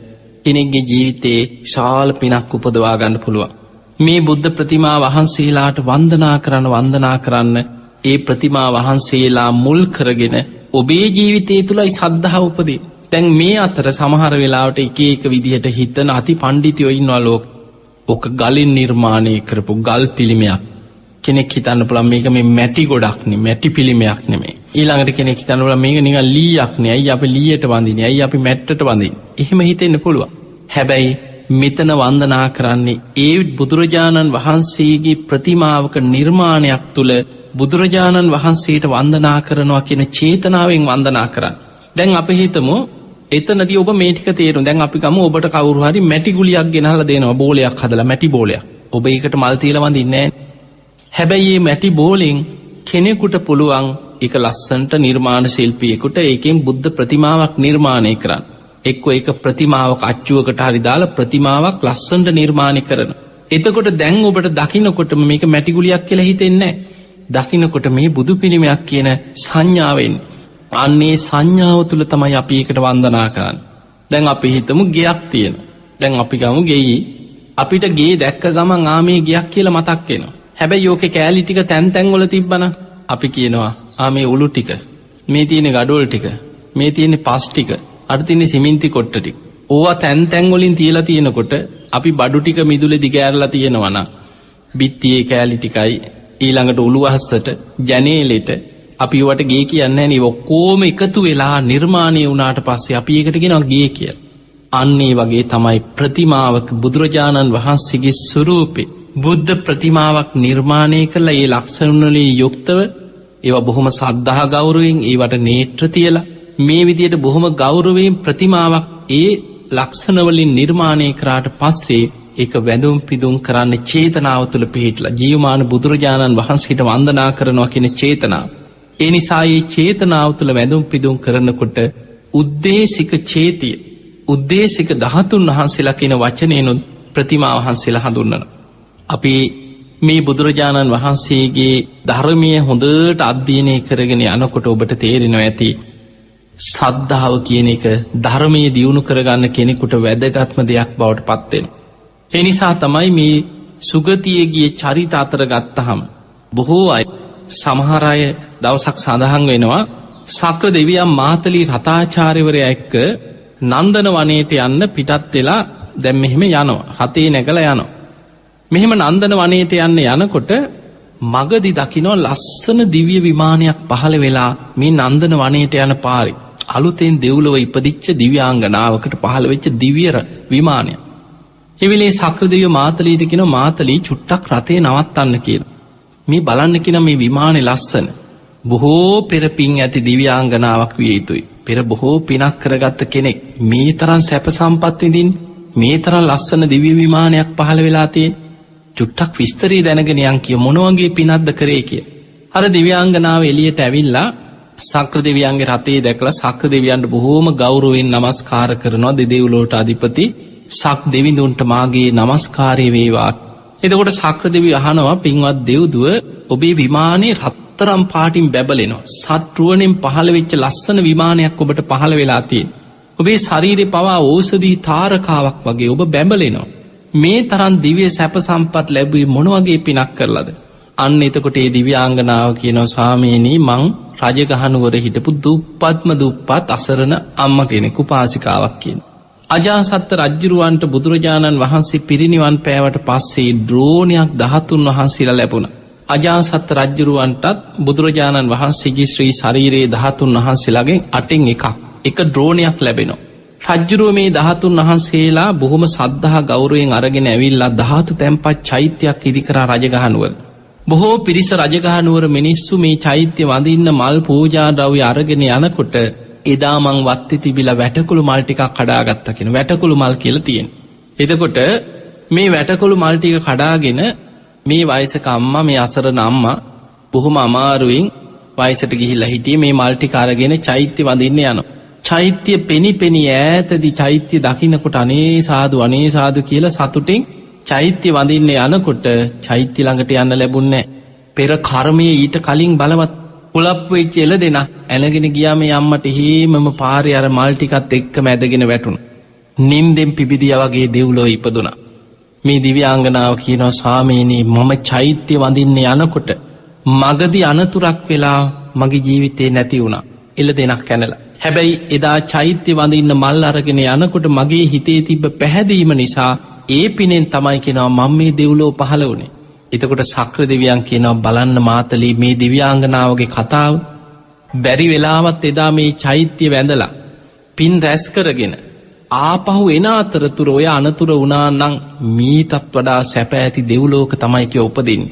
කෙනෙක්ගේ ජීවිතේ ශාල පිනක් උපදවා ගන්න පුළුවන්. මේ බුද්ධ ප්‍රතිමා වහන්සේලාට වන්දනා කරන්න වන්දනා කරන්න ඒ ප්‍රතිමා වහන්සේලා මුල් කරගෙන ඔබේ ජීවිතය තුළයි සද්ධාව උපදී. දැන් මේ අතර සමහර වෙලාවට එක එක විදිහට හිතන අති පණ්ඩිතයෝ ඉන්නවා ලෝකෙ. ඔක ගලින් නිර්මාණය කරපු ගල් පිළිමයක්. කෙනෙක් හිතන්න පුළුවන් මේක මේ මැටි ගොඩක් නෙමෙයි, මැටි පිළිමයක් නෙමෙයි. ඊළඟට කෙනෙක් හිතන්න පුළුවන් මේක නිකන් ලීයක් නේ. අයිය අපි ලීයට වඳින්නේ. අයිය අපි මැට්ටට වඳින්නේ. එහෙම හිතෙන්න පුළුවන්. හැබැයි මෙතන වන්දනා කරන්නේ ඒ බුදුරජාණන් වහන්සේගේ ප්‍රතිමාවක නිර්මාණයක් තුළ බුදුරජාණන් වහන්සේට වන්දනා කරනවා කියන චේතනාවෙන් වන්දනා කරන්න. දැන් අපි හිතමු එතනදී ඔබ මේ ටික තේරුම්. දැන් අපි ගමු ඔබට කවුරු හරි මැටි ගුලියක් ගෙනහලා දෙනවා, බෝලයක් හදලා මැටි බෝලයක්. ඔබ ඒකට මල් තියලා වඳින්නේ නැහැ. හැබැයි මේ මැටි බෝලෙන් කෙනෙකුට පුළුවන් ඒක ලස්සනට නිර්මාණ ශිල්පියෙකුට ඒකෙන් බුද්ධ ප්‍රතිමාවක් නිර්මාණය කරන්න. එක්ක ඒක ප්‍රතිමාවක් අච්චුවකට හරි දාලා ප්‍රතිමාවක් ලස්සනට නිර්මාණය කරන. එතකොට දැන් ඔබට දකින්නකොටම මේක මැටි ගුලියක් කියලා හිතෙන්නේ නැහැ. දකින්නකොට මේ බුදු පිළිමයක් කියන සංඥාවෙන් අන්නේ සංඥාව තුළ තමයි අපි ඒකට වන්දනා කරන්නේ. දැන් අපි හිතමු ගෙයක් තියෙන. දැන් අපි ගමු ගෙයි. අපිට ගේ දැක්ක ගමන් ආ මේ ගෙයක් කියලා මතක් වෙනවා. හැබැයි ඕකේ කෑලි ටික තැන් තැන් වල තිබ්බනම් අපි කියනවා ආ මේ උළු ටික, මේ තියෙන ගඩොල් ටික, මේ තියෙන පස් ටික, අර තියෙන සිමෙන්ති කොට්ට ටික. ඕවා තැන් තැන් වලින් තියලා තියෙනකොට අපි බඩු ටික මිදුලේ දිගෑරලා තියෙනවා නම් බිත්තියේ කෑලි ටිකයි ඊළඟට උළුවහස්සට ජනේලෙට අපි වට ගේ කියන්නේ නැහැ නේ. ඔක්කොම එකතු වෙලා නිර්මාණය වුණාට පස්සේ අපි ඒකට කියනවා ගේ කියලා. අන්න ඒ වගේ තමයි ප්‍රතිමාවක බුදුරජාණන් වහන්සේගේ ස්වරූපේ බුද්ධ ප්‍රතිමාවක් නිර්මාණය කළා. ඒ ලක්ෂණ වලින් යුක්තව ඒවා බොහොම සද්ධා ගෞරවයෙන් ඒවට නේත්‍ර තියලා මේ විදියට බොහොම ගෞරවයෙන් ප්‍රතිමාවක් ඒ ලක්ෂණ වලින් නිර්මාණය කරාට පස්සේ ඒක වැඳුම් පිදුම් කරන්න චේතනාව තුළ පිහිටලා ජීවමාන බුදුරජාණන් වහන්සේට වන්දනා කරනවා කියන චේතනාව. ඒ නිසා මේ චේතනාව තුළ වැඳුම් පිදුම් කරනකොට උද්දේශික චේතිය, උද්දේශික ධාතුන් වහන්සේලා කියන වචනේනොත් ප්‍රතිමා වහන්සේලා හඳුන්වනවා. අපි මේ බුදුරජාණන් වහන්සේගේ ධර්මයේ හොඳට අධ්‍යයනය කරගෙන යනකොට ඔබට තේරෙනවා ඇති සද්ධාව කියන එක ධර්මයේ දියුණු කරගන්න කෙනෙකුට වැදගත්ම දෙයක් බවට පත් වෙනවා. ඒ නිසා තමයි මේ සුගතියේ ගිය චරිත අතර ගත්තහම බොහෝ අය සමහර අය දවසක් සඳහන් වෙනවා සක්‍ර දෙවියන් මාතලී රතාචාර්යවරයා එක්ක නන්දන වනයේට යන්න පිටත් වෙලා දැන් මෙහෙම යනවා. රතේ නැගලා යනවා. මෙහෙම නන්දන වනයේට යන්න යනකොට මගදී දකින්න ලස්සන දිව්‍ය විමානයක් පහළ වෙලා මේ නන්දන වනයේට යන පාරේ අලුතෙන් දෙව්ලොව ඉපදිච්ච දිව්‍යාංගනාවකට පහළ වෙච්ච දිව්‍ය විමානයක්. ඒ වෙලේ සක්‍ර දෙවියෝ මාතලීට කියනවා මාතලී චුට්ටක් රතේ නවත්තන්න කියලා. මේ බලන්න කියන මේ විමානේ ලස්සන. බොහෝ පෙර පින් ඇති දිව්‍යාංගනාවක් විය යුතුයි. පෙර බොහෝ පිනක් කරගත්ත කෙනෙක් මේ තරම් සැප සම්පත් විඳින්න මේ තරම් ලස්සන දිව්‍ය විමානයක් පහළ වෙලා තියෙන. චුට්ටක් විස්තරي දැනගෙන යන් කිය මොන වගේ පිනක්ද කරේ කිය. අර දිව්‍යාංගනාව එළියට ඇවිල්ලා සක්‍ර දෙවියන්ගේ රතේ දැකලා සක්‍ර දෙවියන්ට බොහෝම ගෞරවයෙන් නමස්කාර කරනවා. දෙදෙව්ලොවට අධිපති සක් දෙවිඳුන්ට මාගේ නමස්කාරය වේවා. එතකොට සක්‍ර දෙවියෝ අහනවා පින්වත් දෙව්දුව ඔබේ විමානේ රත්තරම් පාටින් බැබලෙනවා. සත්රුවණෙන් පහළ වෙච්ච ලස්සන විමානයක් ඔබට පහළ වෙලා තියෙනවා. ඔබේ ශරීරේ පවා ඕසදී තාරකාවක් වගේ ඔබ බැබලෙනවා. මේ තරම් දිව්‍ය සැප සම්පත් ලැබුවේ මොන වගේ පිනක් කරලාද? අන්න එතකොට ඒ දිව්‍යාංගනාව කියනවා ස්වාමීනි මං රජගහනුවර හිටපු දුප්පත්ම දුප්පත් අසරණ අම්මා කෙනෙක් උපාසිකාවක් කියනවා. අජාසත් රජුරවන්ට බුදුරජාණන් වහන්සේ පිරිනිවන් පෑවට පස්සේ ද්‍රෝණයක් දහතුන් වහන්සේලා ලැබුණා. අජාසත් රජුරවන්ටත් බුදුරජාණන් වහන්සේගේ ශ්‍රී ශරීරයේ දහතුන් වහන්සේලාගෙන් අටෙන් එකක් එක ද්‍රෝණයක් ලැබෙනවා. රජ්ජුරුව මේ දහතුන් වහන්සේලා බොහොම සද්ධා ගෞරවයෙන් අරගෙන ඇවිල්ලා ධාතු තැන්පත් චෛත්‍යයක් ඉදිකරා රජගහනුවර. බොහෝ පිරිස රජගහනුවර මිනිස්සු මේ චෛත්‍ය වඳින්න මල් පූජා ද්‍රව්‍ය අරගෙන යනකොට එදා මං වත්තේ තිබිලා වැටකුළු මල් ටිකක් කඩාගත්තා කියන වැටකුළු මල් කියලා තියෙනවා. එතකොට මේ වැටකුළු මල් ටික කඩාගෙන මේ වයසක අම්මා මේ අසරණ අම්මා බොහොම අමාරුවෙන් වයසට ගිහිල්ලා හිටියේ මේ මල් ටික අරගෙන චෛත්‍ය වඳින්න යනවා. චෛත්‍ය පෙනි පෙනි ඈතදී චෛත්‍ය දකින්නකොට අනේ සාදු අනේ සාදු කියලා සතුටින් චෛත්‍ය වඳින්න යනකොට චෛත්‍ය ළඟට යන්න ලැබුණේ නැහැ. පෙර කර්මයේ ඊට කලින් බලවත් කුලප් වෙච්ච එළදෙනා ඇලගෙන ගියා මේ අම්මට හේමම පාරේ අර මල් ටිකත් එක්කම ඇදගෙන වැටුණා. නින්දෙන් පිබිදිය වගේ දෙව්ලෝ ඉපදුනා. මේ දිව්‍යාංගනාව කියනවා ස්වාමීනී මම චෛත්‍ය වඳින්න යනකොට මගදී අනතුරක් වෙලා මගේ ජීවිතේ නැති වුණා. එළ දෙනක් කැනලා. හැබැයි එදා චෛත්‍ය වඳින්න මල් අරගෙන යනකොට මගේ හිතේ තිබ්බ පැහැදීම නිසා ඒ පිනෙන් තමයි කියනවා මම මේ දෙව්ලෝ පහළ වුණේ. එතකොට ශක්‍ර දෙවියන් කියනවා බලන්න මාතලී මේ දිව්‍යාංගනාවගේ කතාව. බැරි වෙලාවත් එදා මේ චෛත්‍ය වැඳලා පින් රැස් කරගෙන ආපහු එන අතරතුර ඔය අනතුර වුණා නම් මීටත් වඩා සැප ඇති දෙව්ලෝක තමයි කිය උපදින්නේ.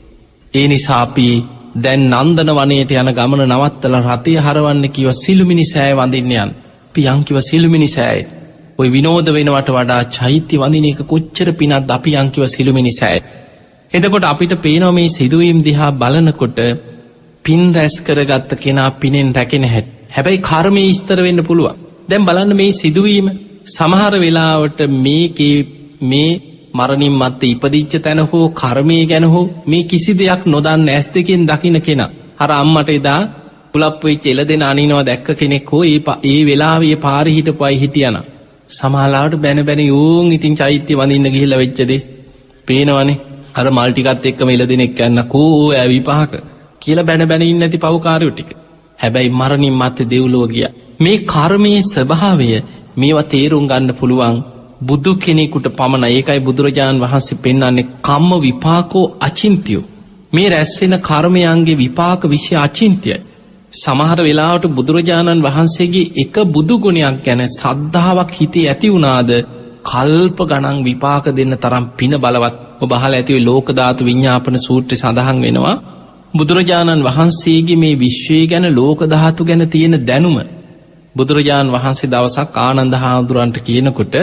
ඒ නිසා අපි දැන් නන්දන වනයේට යන ගමන නවත්තලා රථය හරවන්න කිව්ව සිළුමිණි සෑය වඳින්න යන්න. අපි යන් කිව්ව සිළුමිණි සෑය. ඔය විනෝද වෙනවට වඩා චෛත්‍ය වඳින එක කොච්චර පිනක්ද අපි යන් කිව්ව සිළුමිණි සෑය. එතකොට අපිට පේනවා මේ සිදුවීම් දිහා බලනකොට පින් රැස් කරගත්ත කෙනා පිනෙන් රැකෙන හැටි. හැබැයි කර්මයේ ඉස්තර වෙන්න පුළුවන්. දැන් බලන්න මේ සිදුවීම සමහර වෙලාවට මේකේ මේ මරණින් මත්තේ ඉපදිච්ච තැන හෝ කර්මයේ ගැන හෝ මේ කිසි දෙයක් නොදන්න ඇස් දෙකෙන් දකින්න කෙනා. අර අම්මට එදා පුලප් වෙච්ච එළදෙන අනිනවා දැක්ක කෙනෙක් හෝ ඒ ඒ වෙලාවේ පාරේ හිටපුවයි හිටියනම් සමහරවිට බැන බැන යෝන් ඉතින් චෛත්‍ය වඳින්න ගිහිල්ලා වෙච්ච දේ පේනවනේ. අර මල් ටිකත් එක්කම එළදෙනෙක් යන්න කෝ ඔය විපාක කියලා බැන බැන ඉන්නේ නැති පව්කාරයෝ ටික. හැබැයි මරණින් මත්තේ දෙව්ලොව ගියා. මේ කර්මයේ ස්වභාවය මේවා තේරුම් ගන්න පුළුවන් බුදු කෙනෙකුට පමණ. ඒකයි බුදුරජාණන් වහන්සේ පෙන්වන්නේ කම්ම විපාකෝ අචින්ත්‍යෝ. මේ රැස් වෙන කර්මයන්ගේ විපාක විශේෂ අචින්ත්‍යයි. සමහර වෙලාවට බුදුරජාණන් වහන්සේගේ එක බුදු ගුණයක් ගැන සද්ධාාවක් හිතේ ඇති වුණාද කල්ප ගණන් විපාක දෙන්න තරම් පින බලවත්. ඔබ අහලා ඇති ඔය ලෝක ධාතු විඤ්ඤාපන සූත්‍රය සඳහන් වෙනවා බුදුරජාණන් වහන්සේගේ මේ විශ්වය ගැන ලෝක ධාතු ගැන තියෙන දැනුම බුදුරජාණන් වහන්සේ දවසක් ආනන්ද හාමුදුරන්ට කියනකොට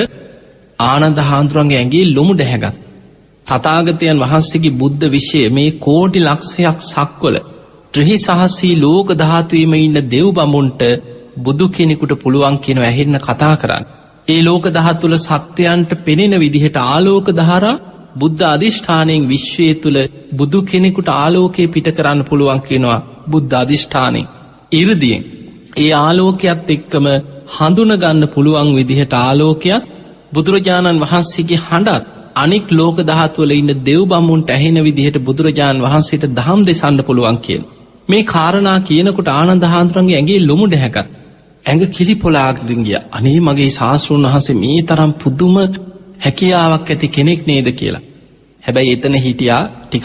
ආනන්ද හාමුදුරන්ගේ ඇඟේ ලොමු දැහැගත්. තථාගතයන් වහන්සේගේ බුද්ධ විශ්වය මේ කෝටි ලක්ෂයක් සක්වල ත්‍රිහි සහස්සී ලෝක ධාතුවේම ඉන්න දෙව් බඹුන්ට බුදු කෙනෙකුට පුළුවන් කියන ඇහෙන්න කතා කරන්න. ඒ ලෝක ධාතු වල සත්‍යයන්ට පෙනෙන විදිහට ආලෝක ධාරා බුද්ධ අධිෂ්ඨානයෙන් විශ්වයේ තුල බුදු කෙනෙකුට ආලෝකය පිට කරන්න පුළුවන් කියනවා බුද්ධ අධිෂ්ඨානයෙන්. 이르දියෙන් ඒ ආලෝකයත් එක්කම හඳුන ගන්න පුළුවන් විදිහට ආලෝකයක් බුදුරජාණන් වහන්සේගේ හඬත් අනික් ලෝක ධාතු වල ඉන්න දෙව් බඹුන්ට ඇහෙන විදිහට බුදුරජාණන් වහන්සේට දහම් දෙසන්න පුළුවන් කියන මේ කාරණා කියනකොට ආනන්ද හාමුදුරන්ගේ ඇඟේ ලොමු දැහැගත්. ඇඟ කිලිපොලාගෙන ගියා. අනේ මගේ ශාස්ත්‍රඥ වහන්සේ මේ තරම් පුදුම හැකියාවක් ඇති කෙනෙක් නේද කියලා. හැබැයි එතන හිටියා ටිකක්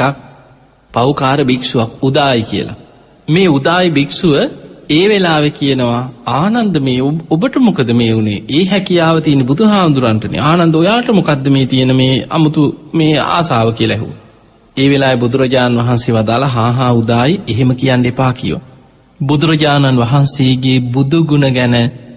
පෞකාර භික්ෂුවක් උදායි කියලා. මේ උදායි භික්ෂුව ඒ වෙලාවේ කියනවා ආනන්ද මේ ඔබට මොකද මේ උනේ? ඒ හැකියාව තියෙන බුදුහාමුදුරන්ටනේ. ආනන්ද ඔයාට මොකද්ද මේ තියෙන මේ අමුතු මේ ආසාව කියලා ඇහුවා. ඒ වෙලාවේ බුදුරජාණන් වහන්සේ වදාලා හා හා උදායි එහෙම කියන්න එපා කිව්වා. බුදුරජාණන් වහන්සේගේ බුදු ගුණ ගැන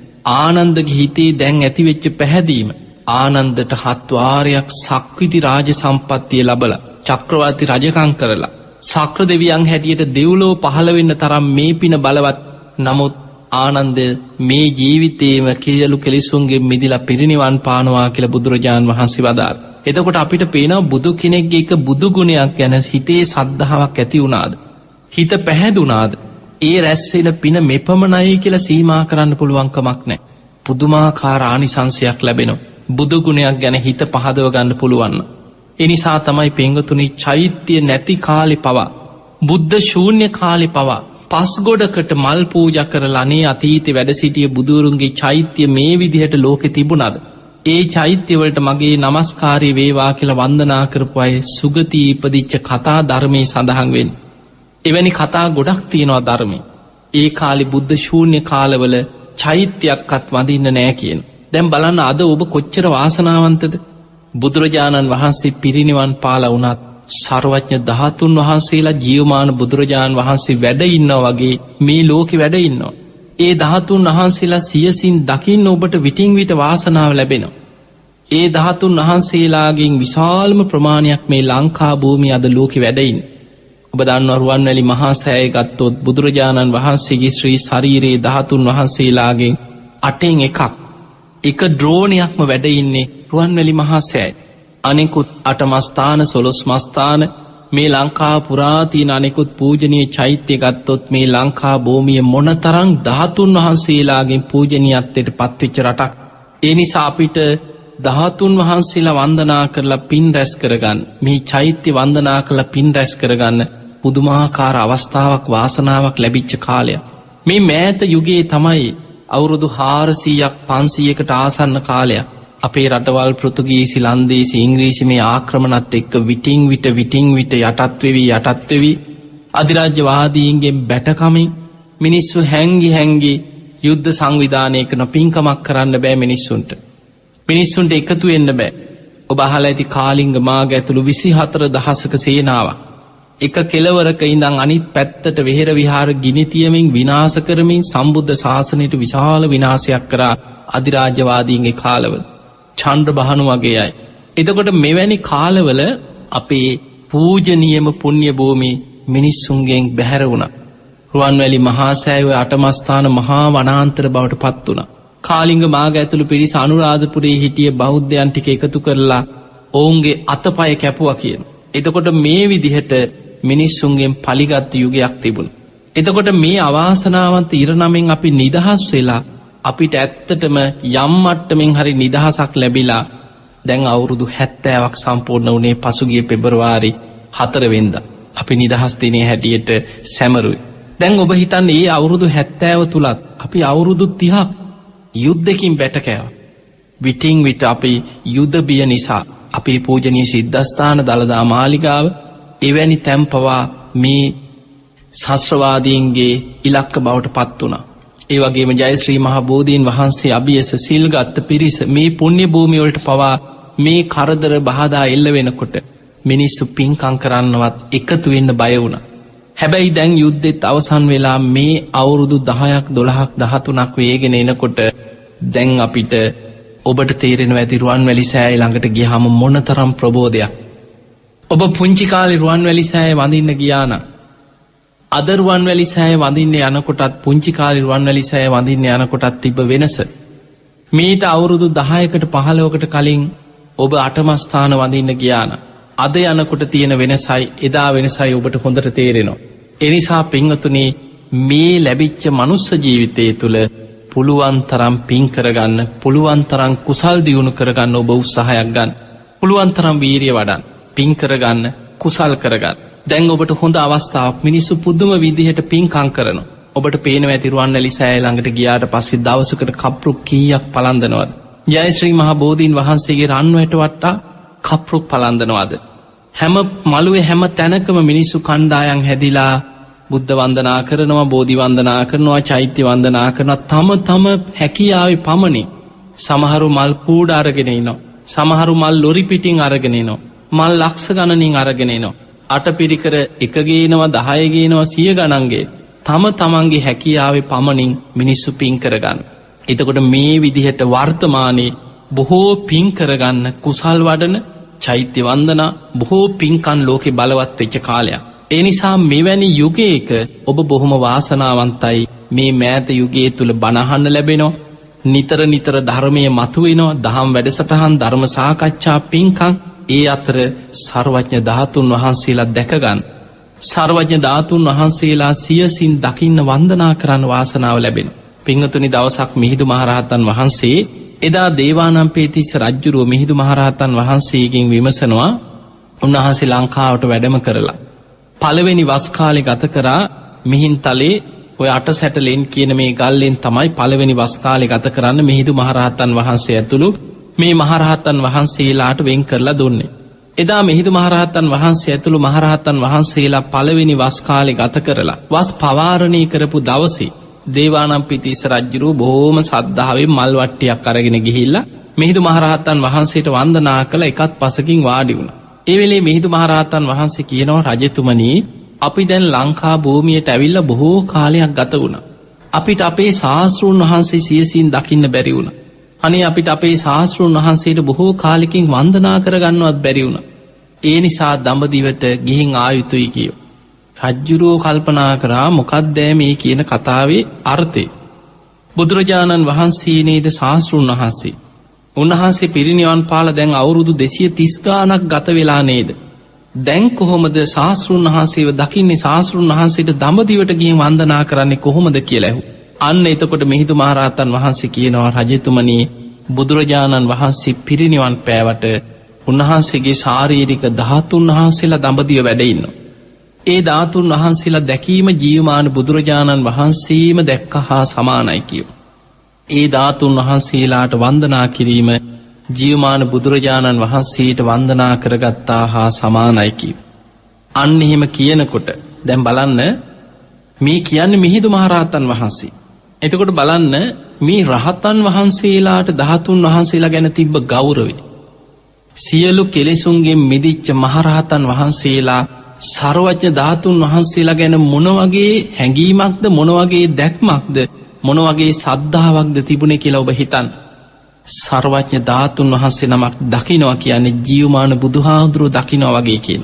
ආනන්දගේ හිතේ දැන් ඇතිවෙච්ච පැහැදීම ආනන්දට හත් වාරයක් සක්විති රාජ සම්පත්තිය ලැබලා චක්‍රවර්ති රජකම් කරලා ශක්‍ර දෙවියන් හැටියට දෙව්ලොව පහළ වෙන්න තරම් මේ පින බලවත්. නමුත් ආනන්ද මේ ජීවිතේම සියලු කෙලෙසුන්ගෙන් මිදලා පිරිනිවන් පානවා කියලා බුදුරජාණන් වහන්සේ වදාළා. එතකොට අපිට පේනවා බුදු කෙනෙක්ගේ එක බුදු ගුණයක් ගැන හිතේ සද්ධාාවක් ඇති වුණාද? හිත පැහැදුනාද? ඒ රැස් වෙන පින මෙපමණයි කියලා සීමා කරන්න පුළුවන් කමක් නැහැ. පුදුමාකාර ආනිසංසයක් ලැබෙනවා. බුදු ගුණයක් ගැන හිත පහදව ගන්න පුළුවන්. ඒ නිසා තමයි පින්වතුනි චෛත්‍ය නැති කාලේ පවා බුද්ධ ශූන්‍ය කාලේ පවා පස් ගොඩකට මල් පූජා කරලා අනේ අතීතේ වැඩ සිටිය බුදුරුන්ගේ චෛත්‍ය මේ විදිහට ලෝකේ තිබුණාද? ඒ චෛත්‍ය වලට මගේ নমස්කාරය වේවා කියලා වන්දනා කරපු අය සුගතිය ඉපදිච්ච කතා ධර්මයේ සඳහන් වෙන්නේ. එවැනි කතා ගොඩක් තියෙනවා ධර්මයේ. ඒ කාලේ බුද්ධ ශූන්‍ය කාලවල චෛත්‍යයක්වත් වඳින්න නැහැ කියන. දැන් බලන්න අද ඔබ කොච්චර වාසනාවන්තද? බුදුරජාණන් වහන්සේ පිරිනිවන් පාලා වුණත් සර්වඥ ධාතුන් වහන්සේලා ජීවමාන බුදුරජාණන් වහන්සේ වැඩ ඉන්නවා වගේ මේ ලෝකෙ වැඩ ඉන්නවා. ඒ ධාතුන් වහන්සේලා සියසින් දකින්න ඔබට විටින් විට වාසනාව ලැබෙනවා. ඒ ධාතුන් වහන්සේලාගෙන් විශාලම ප්‍රමාණයක් මේ ලංකා භූමිය අද ලෝකෙ වැඩ ඉන්නේ. ඔබ දන්නවා රුවන්වැලි මහා සෑය ගත්තොත් බුදුරජාණන් වහන්සේගේ ශ්‍රී ශරීරයේ ධාතුන් වහන්සේලාගෙන් අටෙන් එකක් එක ඩ්‍රෝනයක්ම වැඩ ඉන්නේ රුවන්වැලි මහා සෑය. අනෙකුත් අටමස්ථාන සොළොස්මස්ථාන මේ ලංකා පුරා තියෙන අනෙකුත් පූජනීය චෛත්‍ය ගත්තොත් මේ ලංකා භූමිය මොනතරම් ධාතුන් වහන්සේලාගෙන් පූජනීයත්වයට පත්වෙච්ච රටක්. ඒ නිසා අපිට ධාතුන් වහන්සේලා වන්දනා කරලා පින් රැස් කරගන්න, මේ චෛත්‍ය වන්දනා කරලා පින් රැස් කරගන්න පුදුමාකාර අවස්ථාවක් වාසනාවක් ලැබිච්ච කාලයක්. මේ මෑත යුගයේ තමයි අවුරුදු හාරසීයක් පන්සීයකට ආසන්න කාලයක් අපේ රටවල් පෘතුගීසි ලන්දේසි ඉංග්‍රීසි මේ ආක්‍රමණත් එක්ක විටින් විට විටින් විට යටත් වෙවි යටත් වෙවි අධිරාජ්‍යවාදීන්ගේ බැටකමින් මිනිස්සු හැංගි හැංගි යුද්ධ සංවිධානය කරන පින්කමක් කරන්න බෑ මිනිස්සුන්ට. මිනිස්සුන්ට එකතු වෙන්න බෑ. ඔබ අහලා ඇති කාලිංග මාග ඇතුළු විසිහතර දහසක සේනාවක් එක කෙළවරක ඉඳන් අනිත් පැත්තට වෙහෙර විහාර ගිනි තියමින් විනාශ කරමින් සම්බුද්ධ ශාසනයට විශාල විනාශයක් කරා අධිරාජ්‍යවාදීන්ගේ කාලවල. චණ්ඩ බහනු වගේ අය. එතකොට මෙවැනි කාලවල අපේ පූජනීයම පුණ්‍ය භූමි මිනිස්සුන්ගෙන් බැහැර වුණා. රුවන්වැලි මහා සෑය අටමස්ථාන මහා වනාන්තර බවට පත් වුණා. කාලිංග මාග ඇතුළු පිරිස අනුරාධපුරයේ හිටිය බෞද්ධයන් ටික එකතු කරලා ඔවුන්ගේ අතපය කැපුවා කියන. එතකොට මේ විදිහට මිනිස්සුන්ගෙන් පලිගත් යුගයක් තිබුණ. එතකොට මේ අවාසනාවන්ත ඉරණමෙන් අපි නිදහස් වෙලා අපිට ඇත්තටම යම් මට්ටමින් හරි නිදහසක් ලැබිලා දැන් අවුරුදු හැත්තෑවක් සම්පූර්ණ වුණේ පසුගිය පෙබරවාරි හතරවෙනිදා. අපි නිදහස් දිනේ හැටියට සැමරුයි. දැන් ඔබ හිතන්නේ මේ අවුරුදු හැත්තෑව තුලත් අපි අවුරුදු තිහක් යුද්ධකින් බැටකෑවා. විටින් විට අපි යුද බිය නිසා අපේ පූජනීය සිද්ධාස්ථාන දළදා මාලිගාව එවැනි තැන් පවා මේ ශාස්ත්‍රවාදීන්ගේ ඉලක්ක බවට පත් වුණා. ඒ වගේම ජයශ්‍රී මහ බෝධීන් වහන්සේ අභියස සිල්ගත් පිරිස මේ පුණ්‍ය භූමිය වලට පවා මේ කරදර බාධා එල්ල වෙනකොට මිනිස්සු පින්කම් කරන්නවත් එකතු වෙන්න බය වුණා. හැබැයි දැන් යුද්ධෙත් අවසන් වෙලා මේ අවුරුදු දහයක් දොළහක් දහතුනක් වේගෙන එනකොට දැන් අපිට ඔබට තේරෙනවා ඇති රුවන්වැලි සෑය ළඟට ගියාම මොනතරම් ප්‍රබෝධයක්. ඔබ පුංචි කාලේ රුවන්වැලි සෑය වඳින්න ගියා නම් අද රුවන්වැලි සෑය වඳින්න යනකොටත් පුංචි කාලේ රුවන්වැලි සෑය වඳින්න යනකොටත් තිබ්බ වෙනස. මේට අවුරුදු දහයකට පහළොවකට කලින් ඔබ අටමස්ථාන වඳින්න ගියා නම් අද යනකොට තියෙන වෙනසයි එදා වෙනසයි ඔබට හොඳට තේරෙනවා. ඒ නිසා පින්වතුනි මේ ලැබිච්ච මනුස්ස ජීවිතය තුළ පුළුවන් තරම් පින් කරගන්න, පුළුවන් තරම් කුසල් දියුණු කරගන්න ඔබ උත්සාහයක් ගන්න. පුළුවන් තරම් වීරිය වඩන්න, පින් කරගන්න, කුසල් කරගන්න. දැන් ඔබට හොඳ අවස්ථාවක්. මිනිස්සු පුදුම විදිහට පින්කම් කරනවා. ඔබට පේනවා ඇති රුවන්වැලි සෑය ළඟට ගියාට පස්සේ දවසකට කප්රු කීයක් පලන්දනවද? ජයශ්‍රී මහ බෝධීන් වහන්සේගේ රන්වැට වටා කප්රු පලන්දනවද? හැම මළුවේ හැම තැනකම මිනිස්සු කණ්ඩායම් හැදිලා බුද්ධ වන්දනා කරනවා, බෝධි වන්දනා කරනවා, චෛත්‍ය වන්දනා කරනවා. තම තම හැකියාවේ පමණින් සමහරු මල් කූඩ අරගෙන ඉනවා, සමහරු මල් ලොරි පිටින් අරගෙන ඉනවා, මල් ලක්ෂ ගණනින් අරගෙන ඉනවා. අටපිරිකර එක ගේනවා, දහය ගේනවා, සිය ගණන්ගේ. තම තමන්ගේ හැකියාවේ පමණින් මිනිස්සු පින් කරගන්න. එතකොට මේ විදිහට වර්තමානයේ බොහෝ පින් කරගන්න, කුසල් වඩන, චෛත්‍ය වන්දනා, බොහෝ පින්කම් ලෝකේ බලවත් වෙච්ච කාලයක්. ඒ නිසා මෙවැනි යුගයක ඔබ බොහොම වාසනාවන්තයි. මේ මෑත යුගයේ තුල බණ අහන්න ලැබෙනවා. නිතර නිතර ධර්මයේ මතුවෙනවා. දහම් වැඩසටහන්, ධර්ම සාකච්ඡා, පින්කම්. ඒ අතර සර්වඥ ධාතුන් වහන්සේලා දැක ගන්න, සර්වඥ ධාතුන් වහන්සේලා සියසින් දකින්න වන්දනා කරන්න වාසනාව ලැබෙනවා. පින්වතුනි, දවසක් මිහිඳු මහරහතන් වහන්සේ එදා දේවානම්පියතිස්ස රජුරුව මිහිඳු මහරහතන් වහන්සේගෙන් විමසනවා. උන්වහන්සේ ලංකාවට වැඩම කරලා පළවෙනි වස් කාලේ ගත කරා මිහින්තලේ ඔය අටසැටලෙන් කියන මේ ගල්ලෙන් තමයි පළවෙනි වස් කාලේ ගත කරන්න මිහිඳු මහරහතන් වහන්සේ ඇතුළු මේ මහරහතන් වහන්සේලාට වෙන් කරලා දුන්නේ. එදා මිහිඳු මහරහතන් වහන්සේ ඇතුළු මහරහතන් වහන්සේලා පළවෙනි වස් කාලේ ගත කරලා වස් පවාරණය කරපු දවසේ දේවානම්පියතිස්ස රජුරුව බොහොම සද්ධාවෙන් මල් වට්ටියක් අරගෙන ගිහිල්ලා මිහිඳු මහරහතන් වහන්සේට වන්දනා කළ එකත් පසකින් වාඩි වුණා. ඒ වෙලේ මිහිඳු මහරහතන් වහන්සේ කියනවා, රජතුමනි, අපි දැන් ලංකා භූමියට ඇවිල්ලා බොහෝ කාලයක් ගත වුණා. අපිට අපේ ශාස්ත්‍රූන් වහන්සේ සියසින් දකින්න බැරි වුණා. අනේ අපිට අපේ ශාස්ත්‍රූන් වහන්සේට බොහෝ කාලෙකින් වන්දනා කරගන්නවත් බැරි වුණා. ඒ නිසා දඹදිවට ගිහින් ආයුතුයි කියෝ. රජ්ජුරුවෝ කල්පනා කරා, මොකක්ද මේ කියන කතාවේ අර්ථය? බුදුරජාණන් වහන්සේ නේද ශාස්ත්‍රූන් වහන්සේ? උන්වහන්සේ පිරිනිවන් පාලා දැන් අවුරුදු දෙසිය තිස් ගාණක් ගත වෙලා නේද? දැන් කොහොමද ශාස්ත්‍රූන් වහන්සේව දකින්නේ? ශාස්ත්‍රූන් වහන්සේට දඹදිවට ගිහින් වන්දනා කරන්නේ කොහොමද කියලා ඇහුවා. අන්න එතකොට මිහිඳු මහරහතන් වහන්සේ කියනවා, රජතුමනි, බුදුරජාණන් වහන්සේ පිරිනිවන් පෑවට උන්වහන්සේගේ ශාරීරික ධාතුන් වහන්සේලා දඹදිව වැඩ ඉන්නවා. ඒ ධාතුන් වහන්සේලා දැකීම ජීවමාන බුදුරජාණන් වහන්සේම දැක්ක හා සමානයි කියව. ඒ ධාතුන් වහන්සේලාට වන්දනා කිරීම ජීවමාන බුදුරජාණන් වහන්සේට වන්දනා කරගත්තා හා සමානයි කියව. අන්න එහෙම කියනකොට දැන් බලන්න මේ කියන්නේ මිහිඳු මහරහතන් වහන්සේ. එතකොට බලන්න මේ රහතන් වහන්සේලාට ධාතුන් වහන්සේලා ගැන තිබ්බ ගෞරවය. සියලු කෙලෙසුන්ගේ මිදිච්ච මහරහතන් වහන්සේලා සර්වඥ ධාතුන් වහන්සේලා ගැන මොන වගේ හැඟීමක්ද මොන වගේ දැක්මක්ද මොන වගේ සද්ධාවක්ද තිබුණේ කියලා ඔබ හිතන්න. සර්වඥ ධාතුන් වහන්සේ නමක් දකිනවා කියන්නේ ජීවමාන බුදුහාමුදුරුවෝ දකිනවා වගේ කියන.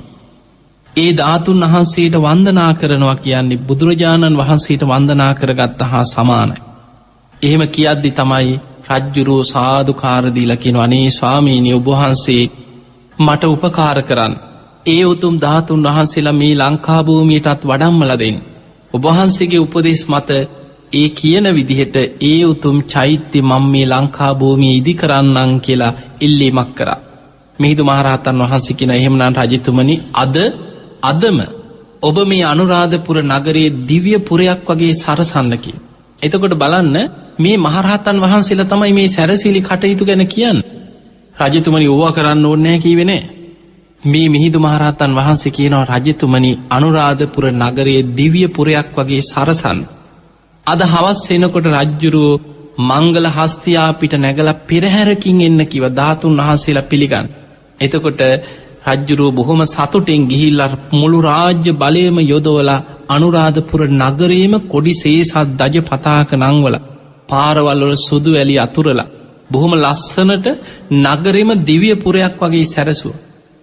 ඒ ධාතුන් වහන්සේට වන්දනා කරනවා කියන්නේ බුදුරජාණන් වහන්සේට වන්දනා කරගත්ත හා සමානයි. එහෙම කියද්දි තමයි රජ්ජුරුවෝ සාදුකාර දීලා කියනවා අනේ ස්වාමීනි ඔබ වහන්සේ මට උපකාර කරන්න. ඒ උතුම් ධාතුන් වහන්සේලා මේ ලංකා භූමියටත් වඩම්මලා දෙන්න. ඔබ වහන්සේගේ උපදෙස් මත ඒ කියන විදිහට ඒ උතුම් චෛත්‍ය මම මේ ලංකා භූමිය ඉදි කරන්නම් කියලා ඉල්ලීමක් කරා. මිහිඳු මහරහතන් වහන්සේ කියන එහෙමනම් රජතුමනි අද අදම ඔබ මේ අනුරාධපුර නගරයේ දිව්‍ය පුරයක් වගේ සරසන්න කියලා. එතකොට බලන්න මේ මහරහතන් වහන්සේලා තමයි මේ සැරසිලි කටයුතු ගැන කියන්නේ. රජතුමනි ඕවා කරන්න ඕනේ නැහැ කීවේ නෑ. මේ මිහිඳු මහරහතන් වහන්සේ කියනවා රජතුමනි අනුරාධපුර නගරයේ දිව්‍ය පුරයක් වගේ සරසන්න. අද හවස් වෙනකොට රජ්ජුරුවෝ මංගල හස්තියා පිට නැගලා පෙරහැරකින් එන්න කිව ධාතුන් වහන්සේලා පිළිගන්න. එතකොට රජ්ජුරුවෝ බොහොම සතුටින් ගිහිල්ලා මුළු රාජ්‍ය බලයම යොදවලා අනුරාධපුර නගරයේම කොඩි සේසත් දජ පතාක නංවල පාරවල් වල සුදු වැලි අතුරලා බොහොම ලස්සනට නගරෙම දිව්‍ය පුරයක් වගේ සැරසුවා.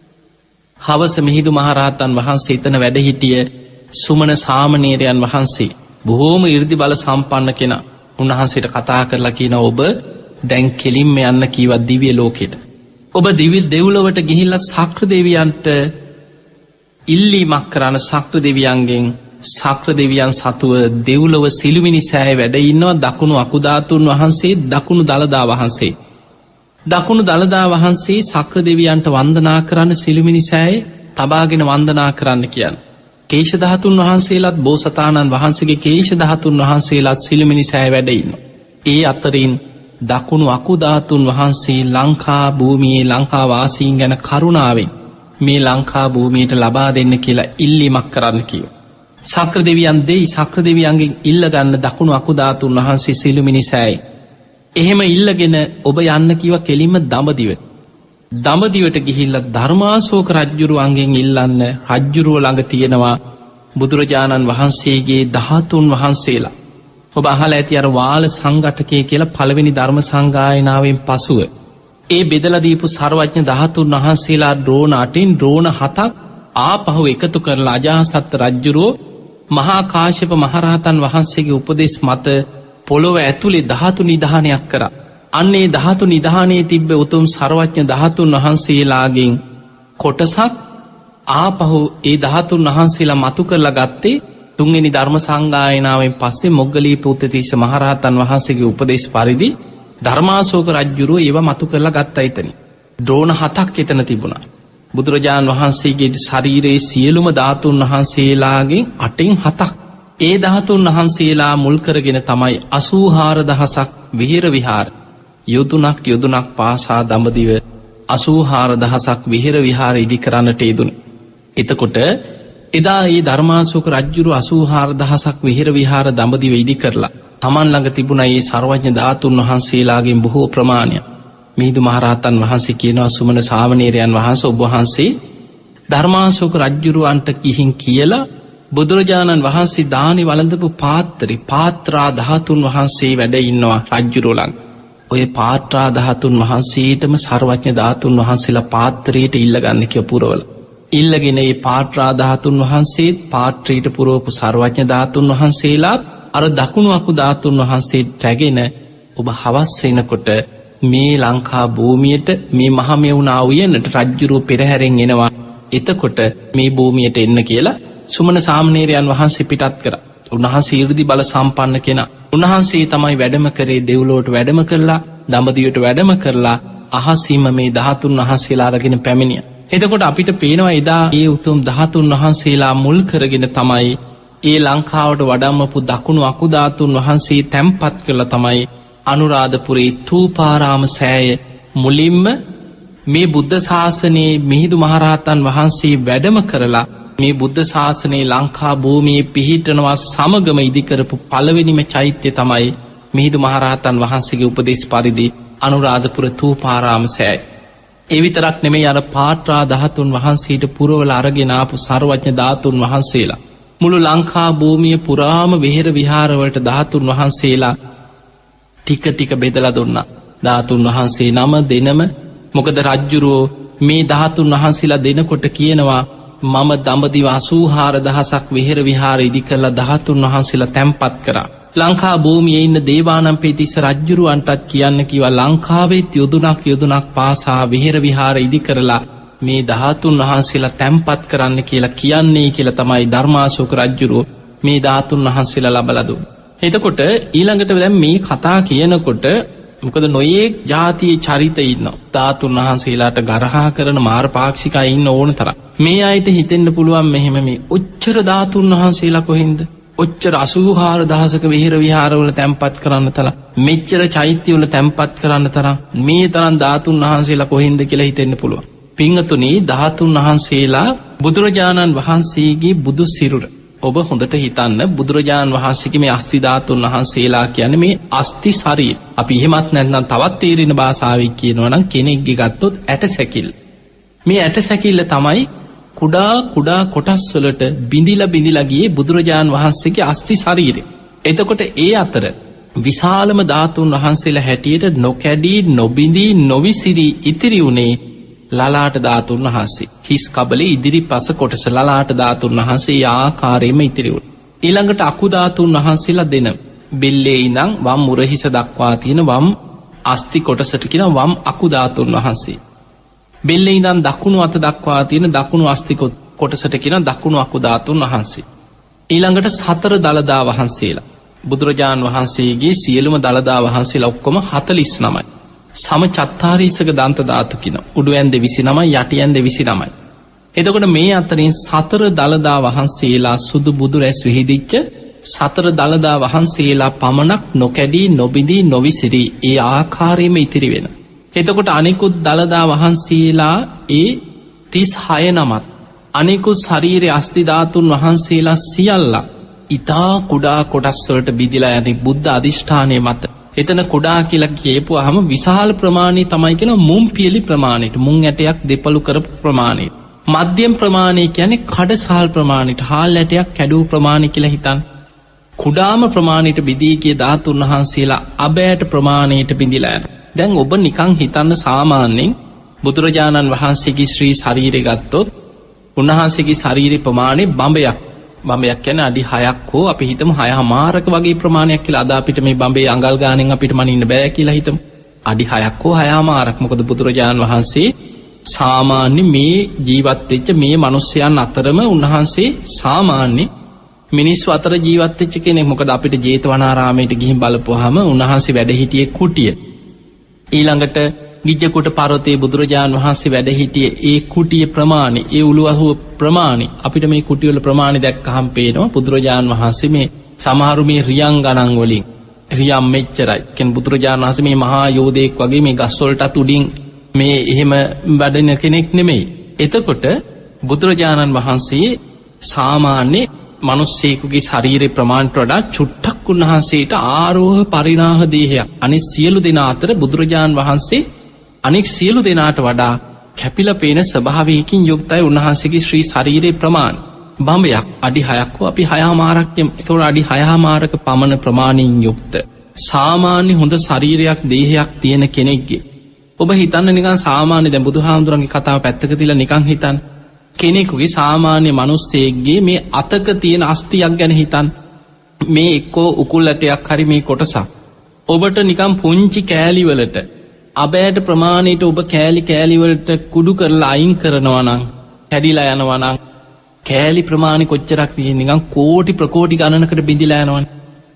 හවස මිහිඳු මහරහතන් වහන්සේ එතන වැඩ හිටිය සුමන සාමණේරයන් වහන්සේ බොහෝම 이르දි බල සම්පන්න කෙනා. උන්වහන්සේට කතා කරලා කියනවා ඔබ දැන් කෙලින්ම යන්න කීවා දිව්‍ය ලෝකෙට. ඔබ දිව්‍ය දෙව්ලොවට ගිහිල්ලා ශක්‍ර දෙවියන්ට ඉල්ලීමක් කරන ශක්‍ර දෙවියන්ගෙන් ශක්‍ර දෙවියන් සතුව දෙව්ලොව සිළුමිණි සෑය වැඩ ඉන්නවා දකුණු අකුධාතුන් වහන්සේ දකුණු දළදා වහන්සේ. දකුණු දළදා වහන්සේ ශක්‍ර දෙවියන්ට වන්දනා කරන්න සිළුමිණි සෑය තබාගෙන වන්දනා කරන්න කියන්න. කේශ ධාතුන් වහන්සේලාත් බෝසතාණන් වහන්සේගේ කේශ ධාතුන් වහන්සේලාත් සිළුමිණි සෑය වැඩ ඉන්නවා. ඒ අතරින් දකුණු අකුධාතුන් වහන්සේ ලංකා භූමියේ ලංකා වාසීන් ගැන කරුණාවෙන් මේ ලංකා භූමියට ලබා දෙන්න කියලා ඉල්ලීමක් කරන්න කියව. ශක්‍ර දෙවියන් දෙයි ශක්‍ර දෙවියන්ගෙන් ඉල්ලගන්න දකුණු අකුධාතුන් වහන්සේ සිළුමිණි සෑයි. එහෙම ඉල්ලගෙන ඔබ යන්න කිව කෙලින්ම දඹදිවට. දඹදිවට ගිහිල්ලා ධර්මාශෝක රජ්ජුරුවන්ගෙන් ඉල්ලන්න රජ්ජුරුව ළඟ තියෙනවා බුදුරජාණන් වහන්සේගේ ධාතුන් වහන්සේලා. ඔබ අහලා ඇති අර වාල සංඝටකය කියලා පළවෙනි ධර්ම සංගායනාවෙන් පසුව ඒ බෙදලා දීපු සර්වඥ ධාතුන් වහන්සේලා ද්‍රෝණ අටින් ද්‍රෝණ හතක් ආපහු එකතු කරලා අජාසත් රජ්ජුරුව මහා කාශ්‍යප මහරහතන් වහන්සේගේ උපදෙස් මත පොළොව ඇතුලේ ධාතු නිධානයක් කරා. අන්නේ ධාතු නිධානයේ තිබ්බ උතුම් සර්වඥ ධාතුන් වහන්සේලාගෙන් කොටසක් ආපහු ඒ ධාතුන් වහන්සේලා මතු කරලා ගත්තේ තුන්වෙනි ධර්ම සංගායනාවෙන් පස්සේ මොග්ගලී පුත්තිස්ස මහරහතන් වහන්සේගේ උපදේශ පරිදි ධර්මාශෝක රජුරෝ ඒව මතු කරලා ගත්තා එතන. ද්‍රෝණ හතක් එතන තිබුණා. බුදුරජාණන් වහන්සේගේ ශරීරයේ සියලුම ධාතුන් වහන්සේලාගෙන් අටෙන් හතක් ඒ ධාතුන් වහන්සේලා මුල් කරගෙන තමයි අසූ හාරදහසක් විහෙර විහාර යොදුනක් යොදුනක් පාසා දඹදිව අසූ හාරදහසක් විහෙර විහාර ඉදි කරන්නට යෙදුණේ. එතකොට එදා ඒ ධර්මාශෝක රජුරු අසූ හාරදහසක් විහෙර විහාර දඹදිව ඉදි කරලා තමන් ළඟ තිබුණා මේ සර්වඥ ධාතුන් වහන්සේලාගෙන් බොහෝ ප්‍රමාණයක්. මිහිඳු මහරහතන් වහන්සේ කියනවා සුමන සාමණේරයන් වහන්සේ ඔබ වහන්සේ ධර්මාශෝක රජුරුවන්ට ගිහින් කියලා බුදුරජාණන් වහන්සේ දානි වළඳපු පාත්‍රි පාත්‍රා ධාතුන් වහන්සේ වැඩ ඉන්නවා රජුරුව ළඟ. ඔය පාත්‍රා ධාතුන් වහන්සේටම සර්වඥ ධාතුන් වහන්සේලා පාත්‍රයට ඉල්ලගන්න කිය පුරවල. ඉල්ලගෙන ඒ පාත්‍රා ධාතුන් වහන්සේත් පාත්‍රයට පුරවපු සර්වඥ ධාතුන් වහන්සේලාත් අර දකුණු අකු ධාතුන් වහන්සේට රැගෙන ඔබ හවස් වෙනකොට මේ ලංකා භූමියට මේ මහමෙවුනා උයනට රජ්ජුරුව පෙරහැරෙන් එනවා. එතකොට මේ භූමියට එන්න කියලා සුමන සාමණේරයන් වහන්සේ පිටත් කරා. උන්වහන්සේ 이르දි බල සම්පන්න කෙනා. උන්වහන්සේ තමයි වැඩම කරේ දෙව්ලොවට වැඩම කරලා දඹදිවට වැඩම කරලා අහසින්ම මේ ධාතුන් වහන්සේලා අරගෙන පැමිණියා. එතකොට අපිට පේනවා එදා ඒ උතුම් ධාතුන් වහන්සේලා මුල් කරගෙන තමයි ඒ ලංකාවට වඩම්මපු දකුණු අකුධාතුන් වහන්සේ තැන්පත් කරලා තමයි අනුරාධපුරේ ථූපාරාම සෑය මුලින්ම මේ බුද්ධ ශාසනයේ මිහිඳු මහරහතන් වහන්සේ වැඩම කරලා මේ බුද්ධ ශාසනයේ ලංකා භූමියේ පිහිටනවා සමගම ඉදිකරපු පළවෙනිම චෛත්‍ය තමයි මිහිඳු මහරහතන් වහන්සේගේ උපදේශ පරිදි අනුරාධපුර ථූපාරාම සෑය. ඒ විතරක් නෙමෙයි අර පාට්‍රා ධාතුන් වහන්සේට පුරවලා අරගෙන ආපු සර්වඥ ධාතුන් වහන්සේලා මුළු ලංකා භූමිය පුරාම විහෙර විහාරවලට ධාතුන් වහන්සේලා ටික ටික බෙදලා දුන්නා. ධාතුන් වහන්සේ නම දෙනම මොකද රජ්ජුරුවෝ මේ ධාතුන් වහන්සේලා දෙනකොට කියනවා මම දඹදිව අසූහාර දහසක් විහෙර විහාර ඉදි කරලා ධාතුන් වහන්සේලා තැන්පත් කරා. ලංකා භූමියේ ඉන්න දේවානම්පියතිස්ස රජ්ජුරුවන්ටත් කියන්න කිව්වා ලංකාවෙත් යොදුනක් යොදුනක් පාසා විහෙර විහාර ඉදි කරලා මේ ධාතුන් වහන්සේලා තැන්පත් කරන්න කියලා කියන්නේ කියලා තමයි ධර්මාශෝක රජ්ජුරුවෝ මේ ධාතුන් වහන්සේලා ලබලා දුන්නේ. එතකොට ඊළඟට දැන් මේ කතා කියනකොට මොකද නොයේක් ජාතියේ චරිත ඉන්නවා. ධාතුන් වහන්සේලාට ගරහා කරන මාරපාක්ෂිකයි ඉන්න ඕන තරම්. මේ අයට හිතෙන්න පුළුවන් මෙහෙම මේ ඔච්චර ධාතුන් වහන්සේලා කොහෙන්ද? ඔච්චර අසූහාර දහසක විහෙර විහාරවල තැන්පත් කරන්න තරම්, මෙච්චර චෛත්‍යවල තැන්පත් කරන්න තරම් මේ තරම් ධාතුන් වහන්සේලා කොහෙන්ද කියලා හිතෙන්න පුළුවන්. පින්වතුනි, ධාතුන් වහන්සේලා බුදුරජාණන් වහන්සේගේ බුදු සිරුර. ඔබ හොඳට හිතන්න, බුදුරජාණන් වහන්සේගේ මේ අස්ථි ධාතුන් වහන්සේලා කියන්නේ මේ අස්ථි ශරීර. අපි එහෙමත් නැත්නම් තවත් තේරෙන භාෂාවෙන් කියනවා නම් කෙනෙක්ගේ ගත්තොත් ඇට සැකිල්ල. මේ ඇට සැකිල්ල තමයි කුඩා කුඩා කොටස් වලට බිඳිලා බිඳිලා ගියේ බුදුරජාණන් වහන්සේගේ අස්ථි ශරීරය. එතකොට ඒ අතර විශාලම ධාතුන් වහන්සේලා හැටියට නොකැඩී නොබිඳී නොවිසිරී ඉතිරි උනේ ලලාට ධාතුන් වහන්සේ. හිස් කබලේ ඉදිරි පස කොටස ලලාට ධාතුන් වහන්සේ ආකාරයෙන්ම ඉතිරි වුණා. ඊළඟට අකු ධාතුන් වහන්සේලා දෙන බෙල්ලේ ඉඳන් වම් මුරහිස දක්වා තියෙන වම් අස්ථි කොටසට කියන වම් අකු ධාතුන් වහන්සේ. බෙල්ලේ ඉඳන් දකුණු අත දක්වා තියෙන දකුණු අස්ථි කොටසට කියන දකුණු අකු ධාතුන් වහන්සේ. ඊළඟට සතර දළදා වහන්සේලා. බුදුරජාණන් වහන්සේගේ සියලුම දළදා වහන්සේලා ඔක්කොම හතළිස් නමයි. සම චත්තාරීසක දන්ත ධාතු කියන උඩු ඇන්ද විසිනමයි යටි ඇන්ද විසිනමයි. එතකොට මේ අතරින් සතර දළදා වහන්සේලා සුදු බුදු රැස් විහිදිච්ච සතර දළදා වහන්සේලා පමණක් නොකැඩී නොබිඳී නොවිසිරී ඒ ආකාරයෙන්ම ඉතිරි වෙන. එතකොට අනෙකුත් දළදා වහන්සේලා ඒ තිස් හය නමත් අනෙකුත් ශරීරයේ අස්ථි ධාතුන් වහන්සේලා සියල්ලා ඊතා කුඩා කොටස් වලට බෙදලා යන බුද්ධ අධිෂ්ඨානයේ මත. එතන කුඩා කියලා කියපුවාම විශාල ප්‍රමාණය තමයි කියන මුම් පියලි ප්‍රමාණයට, මුං ඇටයක් දෙපළු කරපු ප්‍රමාණයට. මධ්‍යම ප්‍රමාණය කියන්නේ කඩසහල් ප්‍රමාණයට, හාල් ඇටයක් කැඩූ ප්‍රමාණය කියලා හිතන්න. කුඩාම ප්‍රමාණයට බෙදී ගිය ධාතුන් වහන්සේලා අබෑට ප්‍රමාණයට බිඳිලා යනවා. දැන් ඔබ නිකන් හිතන්න, සාමාන්‍යයෙන් බුදුරජාණන් වහන්සේගේ ශ්‍රී ශරීරය ගත්තොත් උන්වහන්සේගේ ශරීරේ ප්‍රමාණය බඹයක්. බඹයක් කියන්නේ අඩි හයක් හෝ අපි හිතමු හය හමාරක වගේ ප්‍රමාණයක් කියලා. අද අපිට මේ බඹේ අඟල් ගානෙන් අපිට මනින්න බෑ කියලා හිතමු. අඩි හයක් හෝ හය හමාරක්. මොකද බුදුරජාණන් වහන්සේ සාමාන්‍ය මේ ජීවත් වෙච්ච මේ මිනිස්යන් අතරම උන්වහන්සේ සාමාන්‍ය මිනිස්සු අතර ජීවත් වෙච්ච කෙනෙක්. මොකද අපිට ජේතවනාරාමයට ගිහින් බලපුවාම උන්වහන්සේ වැඩ හිටියේ කුටිය. ඊළඟට ගිජ්ජකුට පර්වතයේ බුදුරජාණන් වහන්සේ වැඩ හිටියේ ඒ කුටිය ප්‍රමාණය, ඒ උළුවහුව ප්‍රමාණය. අපිට මේ කුටිවල ප්‍රමාණය දැක්කහම පේනවා බුදුරජාණන් වහන්සේ මේ සමහරු මේ රියන් ගණන් වලින් රියම් මෙච්චරයි. කියන්නේ බුදුරජාණන් වහන්සේ මේ මහා යෝධයෙක් වගේ මේ ගස් වලටත් උඩින් මේ එහෙම වැඩෙන කෙනෙක් නෙමෙයි. එතකොට බුදුරජාණන් වහන්සේ සාමාන්‍ය මිනිස්සෙකුගේ ශරීරේ ප්‍රමාණයට වඩා චුට්ටක් උන්වහන්සේට ආරෝහ පරිණාහ දේහයක්. අනිත් සියලු දෙනා අතර බුදුරජාණන් වහන්සේ අනෙක් සියලු දෙනාට වඩා කැපිලා පේන ස්වභාවයකින් යුක්තයි උන්වහන්සේගේ ශ්‍රී ශරීරයේ ප්‍රමාණය. බඹයක් අඩි හයක් හෝ අපි හයමාරක් කියමු. ඒතකොට අඩි හයමාරක පමණ ප්‍රමාණයෙන් යුක්ත සාමාන්‍ය හොඳ ශරීරයක් දේහයක් තියෙන කෙනෙක්ගේ ඔබ හිතන්න නිකන් සාමාන්‍ය දැන් බුදුහාමුදුරන්ගේ කතාව පැත්තක තියලා නිකන් හිතන්න. කෙනෙකුගේ සාමාන්‍ය මිනිස්සෙක්ගේ මේ අතක තියෙන අස්තියක් ගැන හිතන්න. මේ එක්කෝ උකුල් ඇටයක් හරි මේ කොටසක් ඔබට නිකන් පුංචි කෑලි වලට අබෑට ප්‍රමාණයට ඔබ කෑලි කෑලි වලට කුඩු කරලා අයින් කරනවා නම් කැඩිලා යනවා නම් කෑලි ප්‍රමාණය කොච්චරක් තියෙන්නේ? නිකන් කෝටි ප්‍රකෝටි ගණනකට බිඳිලා යනවනේ.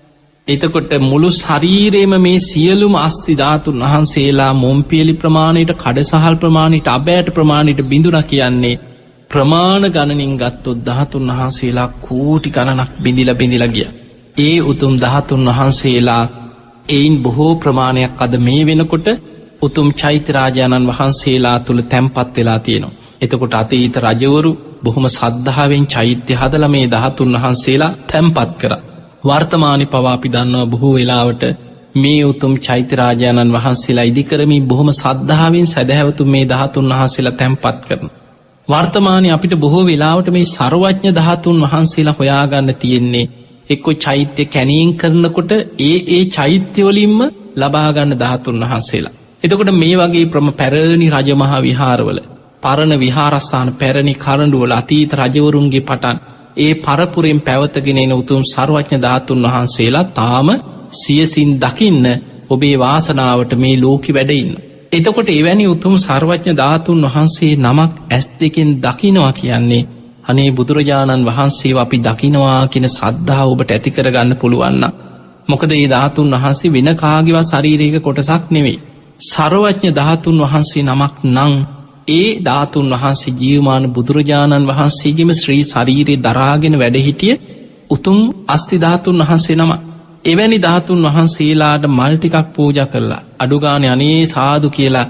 එතකොට මුළු ශරීරයේම මේ සියලුම අස්ථි ධාතුන් වහන්සේලා මොම්පියලි ප්‍රමාණයට කඩසහල් ප්‍රමාණයට අබෑට ප්‍රමාණයට බිඳුනා කියන්නේ ප්‍රමාණ ගණනින් ගත්තොත් ධාතුන් වහන්සේලා කෝටි ගණනක් බිඳිලා බිඳිලා ගියා. ඒ උතුම් ධාතුන් වහන්සේලා එයින් බොහෝ ප්‍රමාණයක් අද මේ වෙනකොට උතුම් චෛත්‍ය රාජානන් වහන්සේලා තුල තැන්පත් වෙලා තියෙනවා. එතකොට අතීත රජවරු බොහොම ශ්‍රද්ධාවෙන් චෛත්‍ය හදලා මේ ධාතුන් වහන්සේලා තැන්පත් කරා. වර්තමානයේ පවා අපි දන්නවා බොහෝ වෙලාවට මේ උතුම් චෛත්‍ය රාජානන් වහන්සේලා ඉදිකරමින් බොහොම ශ්‍රද්ධාවෙන් සදහැවතුන් මේ ධාතුන් වහන්සේලා තැන්පත් කරනවා. වර්තමානයේ අපිට බොහෝ වෙලාවට මේ සර්වඥ ධාතුන් වහන්සේලා හොයාගන්න තියෙන්නේ එක්කෝ චෛත්‍ය කැණීම් කරනකොට ඒ ඒ චෛත්‍ය වලින්ම ලබා ගන්න ධාතුන් වහන්සේලා. එතකොට මේ වගේ ප්‍රම පැරණි රජමහා විහාරවල පරණ විහාරස්ථාන පැරණි කරඬුවල අතීත රජවරුන්ගේ පටන් ඒ පරපුරෙන් පැවතගෙන එන උතුම් සර්වඥ ධාතුන් වහන්සේලා තාම සියසින් දකින්න ඔබේ වාසනාවට මේ ලෝකෙ වැඩ ඉන්න. එතකොට එවැනි උතුම් සර්වඥ ධාතුන් වහන්සේ නමක් ඇස් දෙකෙන් දකින්නවා කියන්නේ අනේ බුදුරජාණන් වහන්සේව අපි දකින්නවා කියන ශ්‍රද්ධාව ඔබට ඇති කරගන්න පුළුවන් නම්. මොකද මේ ධාතුන් වහන්සේ වෙන කාගේවත් ශරීරයක කොටසක් නෙවෙයි. සර්වඥ ධාතුන් වහන්සේ නමක් නම් ඒ ධාතුන් වහන්සේ ජීවමාන බුදුරජාණන් වහන්සේගේම ශ්‍රී ශරීරයේ දරාගෙන වැඩ සිටිය උතුම් අස්ථි ධාතුන් වහන්සේ නම. එවැනි ධාතුන් වහන්සේලාට මල් ටිකක් පූජා කරලා අඩු ගානේ අනේ සාදු කියලා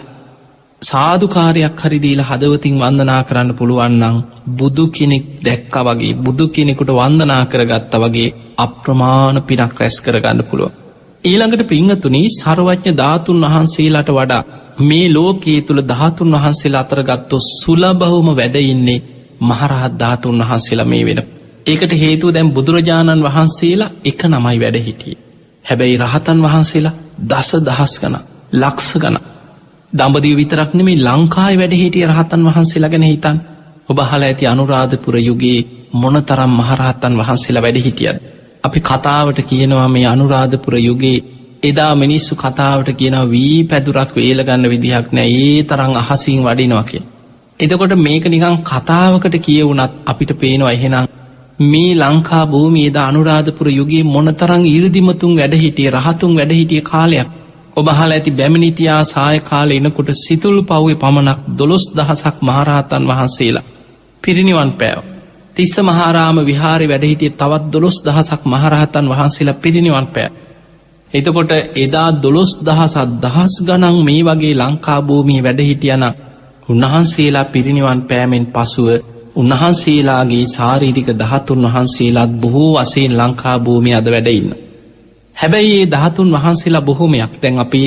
සාදුකාරයක් හරි දීලා හදවතින් වන්දනා කරන්න පුළුවන් නම් බුදු කෙනෙක් දැක්කා වගේ බුදු කෙනෙකුට වන්දනා කරගත්තා වගේ අප්‍රමාණ පිනක් රැස් කරගන්න පුළුවන්. ඊළඟට පින්වතුනි සර්වඥ ධාතුන් වහන්සේලාට වඩා මේ ලෝකයේ තුල ධාතුන් වහන්සේලා අතර ගත්තොත් සුලභවම වැඩ ඉන්නේ මහරහත් ධාතුන් වහන්සේලා මේ වෙන. ඒකට හේතුව දැන් බුදුරජාණන් වහන්සේලා එක නමයි වැඩ හිටියේ. හැබැයි රහතන් වහන්සේලා දස දහස් ගණන්, ලක්ෂ ගණන්. දඹදිව විතරක් නෙමෙයි ලංකාවේ වැඩ හිටිය රහතන් වහන්සේලා ගැන හිතන්න. ඔබ අහලා ඇති අනුරාධපුර යුගයේ මොනතරම් මහරහතන් වහන්සේලා වැඩ හිටියද? අපි කතාවට කියනවා මේ අනුරාධපුර යුගයේ එදා මිනිස්සු කතාවට කියනවා වී පැදුරක් වේල ගන්න විදිහක් නෑ, ඒ තරම් අහසින් වඩිනවා කියලා. එතකොට මේක නිකන් කතාවකට කියවුණත් අපිට පේනවා එහෙනම් මේ ලංකා භූමියේ දා අනුරාධපුර යුගයේ මොනතරම් 이르දිමතුන් වැඩ හිටියේ, රහතුන් වැඩ හිටියේ කාලයක්. ඔබ අහලා ඇති බැමිණිතියා සාය කාලේ එනකොට සිතුල් පව්වේ පමණක් දොළොස් දහසක් මහරහතන් වහන්සේලා පිරිනිවන් පෑවා. තිස්ස මහාරාම විහාරේ වැඩ හිටියේ තවත් දොළොස් දහසක් මහරහතන් වහන්සේලා පිරිනිවන් පෑවා. එතකොට එදා දොළොස් දහසක් දහස් ගණන් මේ වගේ ලංකා භූමියේ වැඩ හිටියනම් උන්වහන්සේලා පිරිනිවන් පෑමෙන් පසුව උන්වහන්සේලාගේ ශාරීරික ධාතුන් වහන්සේලාත් බොහෝ වශයෙන් ලංකා භූමියේ අද වැඩ ඉන්න. හැබැයි මේ ධාතුන් වහන්සේලා බොහෝමයක් දැන් අපි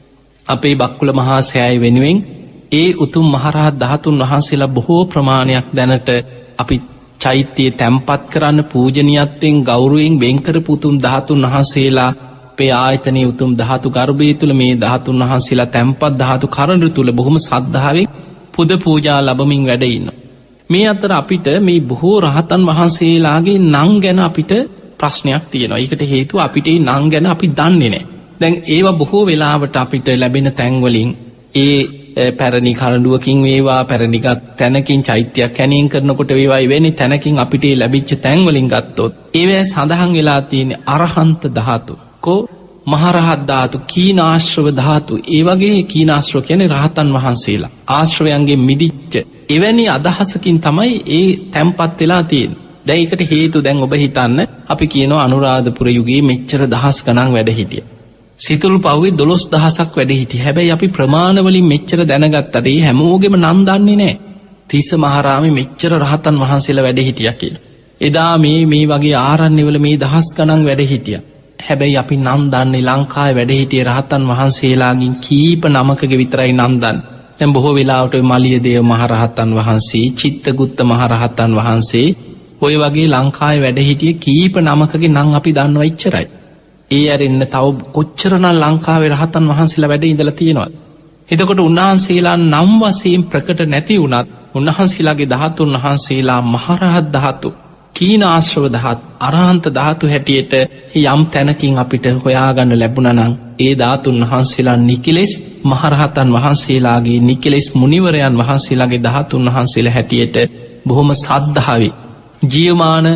අපේ බක්කුල මහා සෑය වෙනුවෙන් ඒ උතුම් මහරහත් ධාතුන් වහන්සේලා බොහෝ ප්‍රමාණයක් දැනට අපි චෛත්‍යයේ තැන්පත් කරන්න පූජනීයත්වයෙන් ගෞරවයෙන් වෙන් කරපු උතුම් ධාතුන් වහන්සේලා අපේ ආයතනයේ උතුම් ධාතු ගර්භය තුල මේ ධාතුන් වහන්සේලා තැන්පත් ධාතු කරඬු තුල බොහොම ශ්‍රද්ධාවෙන් පුද පූජා ලැබමින් වැඩ ඉන්නවා. මේ අතර අපිට මේ බොහෝ රහතන් වහන්සේලාගේ නම් ගැන අපිට ප්‍රශ්නයක් තියෙනවා. ඒකට හේතුව අපිට ඒ නම් ගැන අපි දන්නේ නැහැ. දැන් ඒවා බොහෝ වෙලාවට අපිට ලැබෙන තැන් වලින් ඒ පැරණි කරඬුවකින් වේවා පැරණිගත් තැනකින් චෛත්‍යයක් කැණීම් කරනකොට වේවා වෙන්නේ තැනකින් අපිට ලැබිච්ච තැන් වලින් ගත්තොත් ඒවැ සඳහන් වෙලා තියෙන අරහන්ත ධාතු කෝ මහරහත් ධාතු, කීනාශ්‍රව ධාතු. ඒ වගේ කීනාශ්‍රව කියන්නේ රහතන් වහන්සේලා ආශ්‍රවයන්ගේ මිදිච්ච එවැනි අදහසකින් තමයි ඒ තැන්පත් වෙලා තියෙන්නේ. දැන් ඒකට හේතු දැන් ඔබ හිතන්න අපි කියනවා අනුරාධපුර යුගයේ මෙච්චර දහස් ගණන් වැඩ හිටිය. සිතුල් පව්වේ දොළොස් දහසක් වැඩ හිටිය. හැබැයි අපි ප්‍රමාණ වලින් මෙච්චර දැනගත්තට ඒ හැමෝගෙම නම් දන්නේ නැහැ. තිස්ස මහරාමේ මෙච්චර රහතන් වහන්සේලා වැඩ හිටියා කියලා. එදා මේ මේ වගේ ආරණ්‍යවල මේ දහස් ගණන් වැඩ හිටියා. හැබැයි අපි නම් දන්නේ ලංකාවේ වැඩ හිටිය රහතන් වහන්සේලාගෙන් කීප නමකගේ විතරයි නම් දන්නේ. දැන් බොහෝ වෙලාවට ඔය මලියදේව මහරහතන් වහන්සේ, චිත්තගුත්ත මහරහතන් වහන්සේ ඔය වගේ ලංකාවේ වැඩ හිටිය කීප නමකගේ නම් අපි දන්නවා ඉච්චරයි. ඒ ඇරෙන්න තව කොච්චරනම් ලංකාවේ රහතන් වහන්සේලා වැඩ ඉඳලා තියෙනවද? එතකොට උන්වහන්සේලා නම් වශයෙන් ප්‍රකට නැති වුණත් උන්වහන්සේලාගේ ධාතුන් වහන්සේලා මහරහත් ධාතු, කීනාශ්‍රව ධාතු, අරහන්ත ධාතු හැටියට යම් තැනකින් අපිට හොයාගන්න ලැබුණා නම් ඒ ධාතුන් වහන්සේලා නිකිලෙස් මහරහතන් වහන්සේලාගේ, නිකිලෙස් මුනිවරයන් වහන්සේලාගේ ධාතුන් වහන්සේලා හැටියට බොහොම සද්ධාවේ ජීවමාන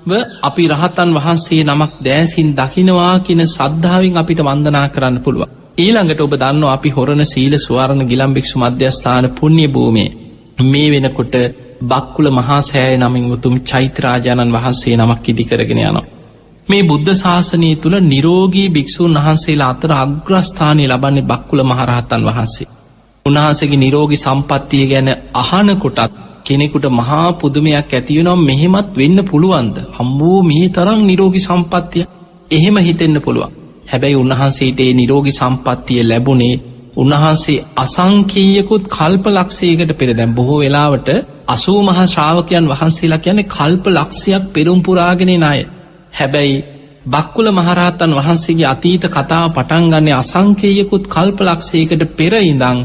අපි රහතන් වහන්සේ නමක් දෑසින් දකිනවා කියන සද්ධාවෙන් අපිට වන්දනා කරන්න පුළුවන්. ඊළඟට ඔබ දන්නවා අපි හොරණ සීල සුවරණ ගිලන් භික්ෂු මධ්‍යස්ථාන පුණ්‍ය භූමියේ මේ වෙනකොට බක්කුල මහා සෑය නමින් උතුම් චෛත්‍යරාජානන් වහන්සේ නමක් ඉදි කරගෙන යනවා. මේ බුද්ධ ශාසනය තුළ නිරෝගී භික්ෂූන් වහන්සේලා අතර අග්‍රස්ථානය ලබන්නේ බක්කුල මහරහතන් වහන්සේ. උන්වහන්සේගේ නිරෝගී සම්පත්තිය ගැන අහනකොටත් කෙනෙකුට මහා පුදුමයක් ඇතිවෙනවා මෙහෙමත් වෙන්න පුළුවන්ද? අම්බෝ මේ තරම් නිරෝගී සම්පත්තිය එහෙම හිතෙන්න පුළුවන්. හැබැයි උන්වහන්සේට ඒ නිරෝගී සම්පත්තිය ලැබුණේ උන්වහන්සේ අසංකේයකුත් කල්ප ලක්ෂයකට පෙර. දැන් බොහෝ වෙලාවට අසූ මහා ශ්‍රාවකයන් වහන්සේලා කියන්නේ කල්ප ලක්ෂයක් පෙරම් පුරාගෙන එන අය. හැබැයි බක්කුල මහරහතන් වහන්සේගේ අතීත කතාව පටන් ගන්නේ අසංකේයකුත් කල්ප ලක්ෂයකට පෙර ඉඳන්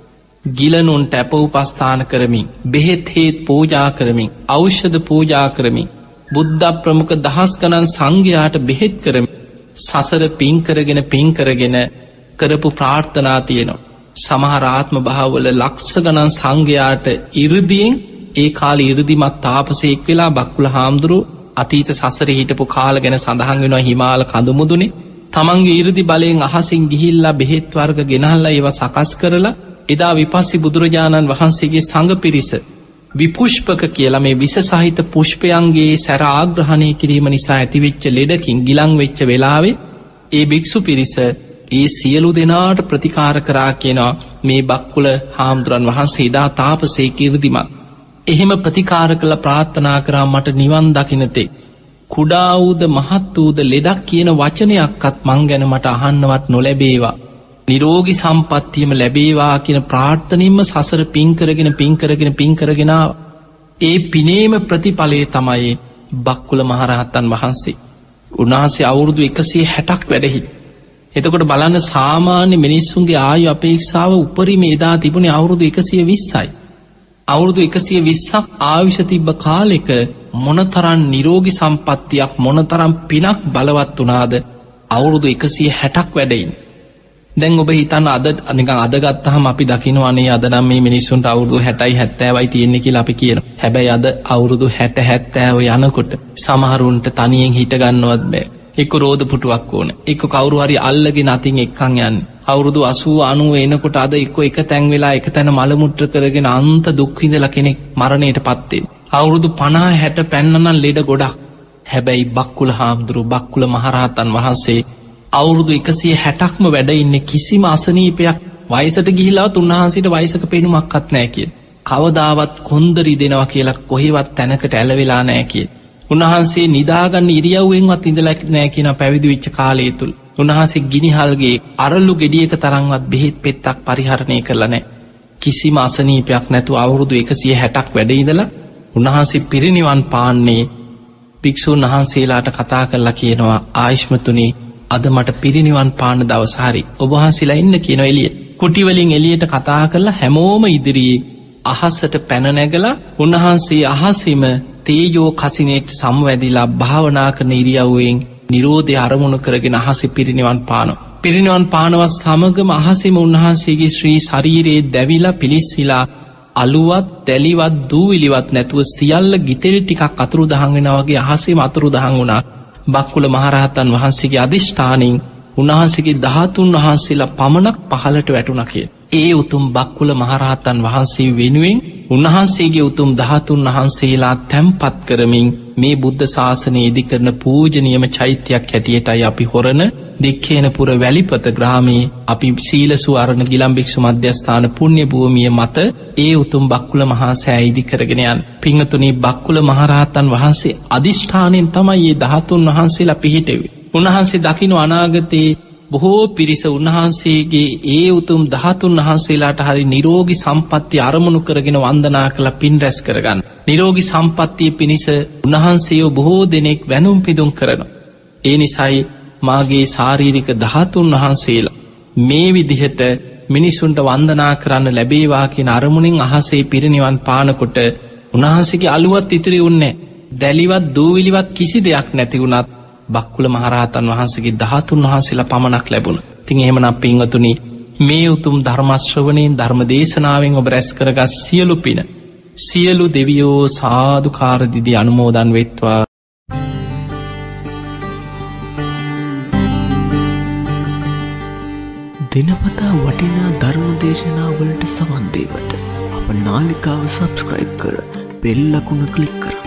ගිලනුන්ට අප උපස්ථාන කරමින්, බෙහෙත් හේත් පූජා කරමින්, ඖෂධ පූජා කරමින්, බුද්ධ ප්‍රමුඛ දහස් ගණන් සංඝයාට බෙහෙත් කරමින් සසර පින් කරගෙන පින් කරගෙන කරපු ප්‍රාර්ථනා තියෙනවා. සමහර ආත්ම භාවවල ලක්ෂ ගණන් සංඝයාට 이르දියෙන් ඒ කාලේ 이르දිමත් තාපසයෙක් වෙලා බක්කුල හාමුදුරුවෝ අතීත සසරේ හිටපු කාල ගැන සඳහන් වෙනවා හිමාල කඳු මුදුනේ. තමන්ගේ 이르දි බලයෙන් අහසින් ගිහිල්ලා බෙහෙත් වර්ග ගෙනල්ලා ඒවා සකස් කරලා එදා විපස්සී බුදුරජාණන් වහන්සේගේ සංඝ පිරිස විපුෂ්පක කියලා මේ විස සහිත පුෂ්පයන්ගේ සැර ආග්‍රහණය කිරීම නිසා ඇතිවෙච්ච ලෙඩකින් ගිලන් වෙච්ච වෙලාවේ ඒ භික්ෂු පිරිස ඒ සියලු දෙනාට ප්‍රතිකාර කරා කියනවා මේ බක්කුල හාමුදුරන් වහන්සේ එදා තාපසේ කීර්තිමත්. එහෙම ප්‍රතිකාර කළ ප්‍රාර්ථනා කරා මට නිවන් දකින්නතේ කුඩා වූද මහත් වූද ලෙඩක් කියන වචනයක්වත් මං ගැන මට අහන්නවත් නොලැබේවා. නිරෝගී සම්පත්තියම ලැබේවා කියන ප්‍රාර්ථනින්ම සසර පින් කරගෙන පින් කරගෙන පින් කරගෙන ඒ පිනේම ප්‍රතිඵලය තමයි බක්කුල මහරහතන් වහන්සේ. උන්වහන්සේ අවුරුදු එකසිය හැටක් වැඩ හිටියා. එතකොට බලන්න සාමාන්‍ය මිනිස්සුන්ගේ ආයු අපේක්ෂාව උපරිම එදා තිබුණේ අවුරුදු එකසිය විස්සයි. අවුරුදු එකසිය විස්සක් ආයුෂ තිබ්බ කාලෙක මොනතරම් නිරෝගී සම්පත්තියක් මොනතරම් පිනක් බලවත් වුණාද අවුරුදු එකසිය හැටක් වැඩින්. දැන් ඔබ හිතන්න අද නිකන් අද ගත්තාම අපි දකින්නවනේ අද නම් මේ මිනිස්සුන්ට අවුරුදු හැටයි හැත්තෑවයි තියෙන්නේ කියලා අපි කියනවා. හැබැයි අද අවුරුදු හැට හැත්තෑව යනකොට සමහරුන්ට තනියෙන් හිට ගන්නවත් බෑ. එක්ක රෝද පුටුවක් ඕන. එක්ක කවුරු හරි අල්ලගෙන අතින් එක්කන් යන්නේ. අවුරුදු අසූ අනූ එනකොට අද එක්ක එක තැන් වෙලා එක තැන මල මුත්‍ර කරගෙන අන්ත දුක් විඳලා කෙනෙක් මරණයටපත් වෙනවා. අවුරුදු පනහ හැට පැන්නනම් ලෙඩ ගොඩක්. හැබැයි බක්කුල හාමුදුරු බක්කුල මහරහතන් වහන්සේ අවුරුදු එකසිය හැටක්ම වැඩ ඉන්නේ කිසිම අසනීපයක් වයසට ගිහිලාවත් උන්වහන්සේට වයසක පෙනුමක්වත් නැහැ කියන. කවදාවත් කොන්දරි දෙනවා කියලා කොහෙවත් තැනකට ඇලවෙලා නැහැ කියන. උන්වහන්සේ නිදාගන්න ඉරියව්වෙන්වත් ඉඳලා නැහැ කියන පැවිදි වෙච්ච කාලය තුල. උන්වහන්සේ ගිනිහල්ගේ අරලු ගෙඩියක තරම්වත් බෙහෙත් පෙත්තක් පරිහරණය කරලා නැහැ. කිසිම අසනීපයක් නැතුව අවුරුදු එකසිය හැටක් වැඩ ඉඳලා උන්වහන්සේ පිරිනිවන් පාන්නේ භික්ෂුන් වහන්සේලාට කතා කරලා කියනවා ආයුෂ්මතුනි අද මට පිරිනිවන් පාන දවස හරි ඔබ වහන්සේලා ඉන්න කියන එළිය කුටි වලින් එළියට කතා කරලා හැමෝම ඉදිරියේ අහසට පැන නැගලා උන්වහන්සේ අහසෙම තේජෝ කසිනේට සම්වැදිලා භාවනා කරන ඉරියව්වෙන් නිරෝධය අරමුණු කරගෙන අහසේ පිරිනිවන් පානවා. පිරිනිවන් පානවත් සමගම අහසෙම උන්වහන්සේගේ ශ්‍රී ශරීරයේ දැවිලා පිලිස්සিলা අලුවත් තැලිවත් දූවිලිවත් නැතුව සියල්ල ගිතෙල් ටිකක් අතුරුදහන් වෙනා වගේ අහසේම අතුරුදහන් වුණා. බක්කුල මහරහතන් වහන්සේගේ අදිෂ්ඨානින් උන්වහන්සේගේ ධාතුන් වහන්සේලා පමණක් පහළට වැටුණා කියලා. ඒ උතුම් බක්කුල මහරහතන් වහන්සේ වෙනුවෙන් උන්වහන්සේගේ උතුම් ධාතුන් වහන්සේලා තැන්පත් කරමින් මේ බුද්ධ ශාසනය ඉදි කරන පූජනීයම චෛත්‍යයක් හැටියටයි අපි හොරණ දික්කේනපුර වැලිපත ග්‍රාමයේ අපි සීල සුවරණ ගිලන් භික්ෂු මධ්‍යස්ථාන පුණ්‍ය භූමිය මත ඒ උතුම් බක්කුල මහා සෑය ඉදි කරගෙන යන පින්වතුනි බක්කුල මහරහතන් වහන්සේ අදිෂ්ඨානයෙන් තමයි මේ ධාතුන් වහන්සේලා පිහිටෙන්නේ. උන්වහන්සේ දකින්න අනාගතේ බොහෝ පිරිස උන්වහන්සේගේ ඒ උතුම් ධාතුන් වහන්සේලාට හරි නිරෝගී සම්පත්තිය අරමුණු කරගෙන වන්දනා කළ පින් රැස් කරගන්න. නිරෝගී සම්පත්තිය පිණිස උන්වහන්සේව බොහෝ දෙනෙක් වැඳුම් පිදුම් කරනවා. ඒ නිසායි මාගේ ශාරීරික ධාතුන් වහන්සේලා මේ විදිහට මිනිසුන්ට වන්දනා කරන්න ලැබේවා කියන අරමුණෙන් අහසේ පිරිනිවන් පානකොට උන්වහන්සේගේ අලුවත් ඉතිරි වුණේ දැලිවත් දූවිලිවත් කිසි දෙයක් නැති වුණත් බක්කුල මහරහතන් වහන්සේගේ ධාතුන් වහන්සේලා පමණක් ලැබුණා. ඉතින් එහෙමනම් පින්වතුනි මේ උතුම් ධර්ම ශ්‍රවණයෙන් ධර්ම දේශනාවෙන් ඔබ රැස් කරගත් සියලු පින සියලු දෙවියෝ සාදුකාර දිදී අනුමෝදන් වෙත්වා. දිනපතා වටිනා ධර්ම දේශනාවලට සවන් දෙවට අප නාලිකාව සබස්ක්‍රයිබ් කර බෙල් අකුණ ක්ලික් කර.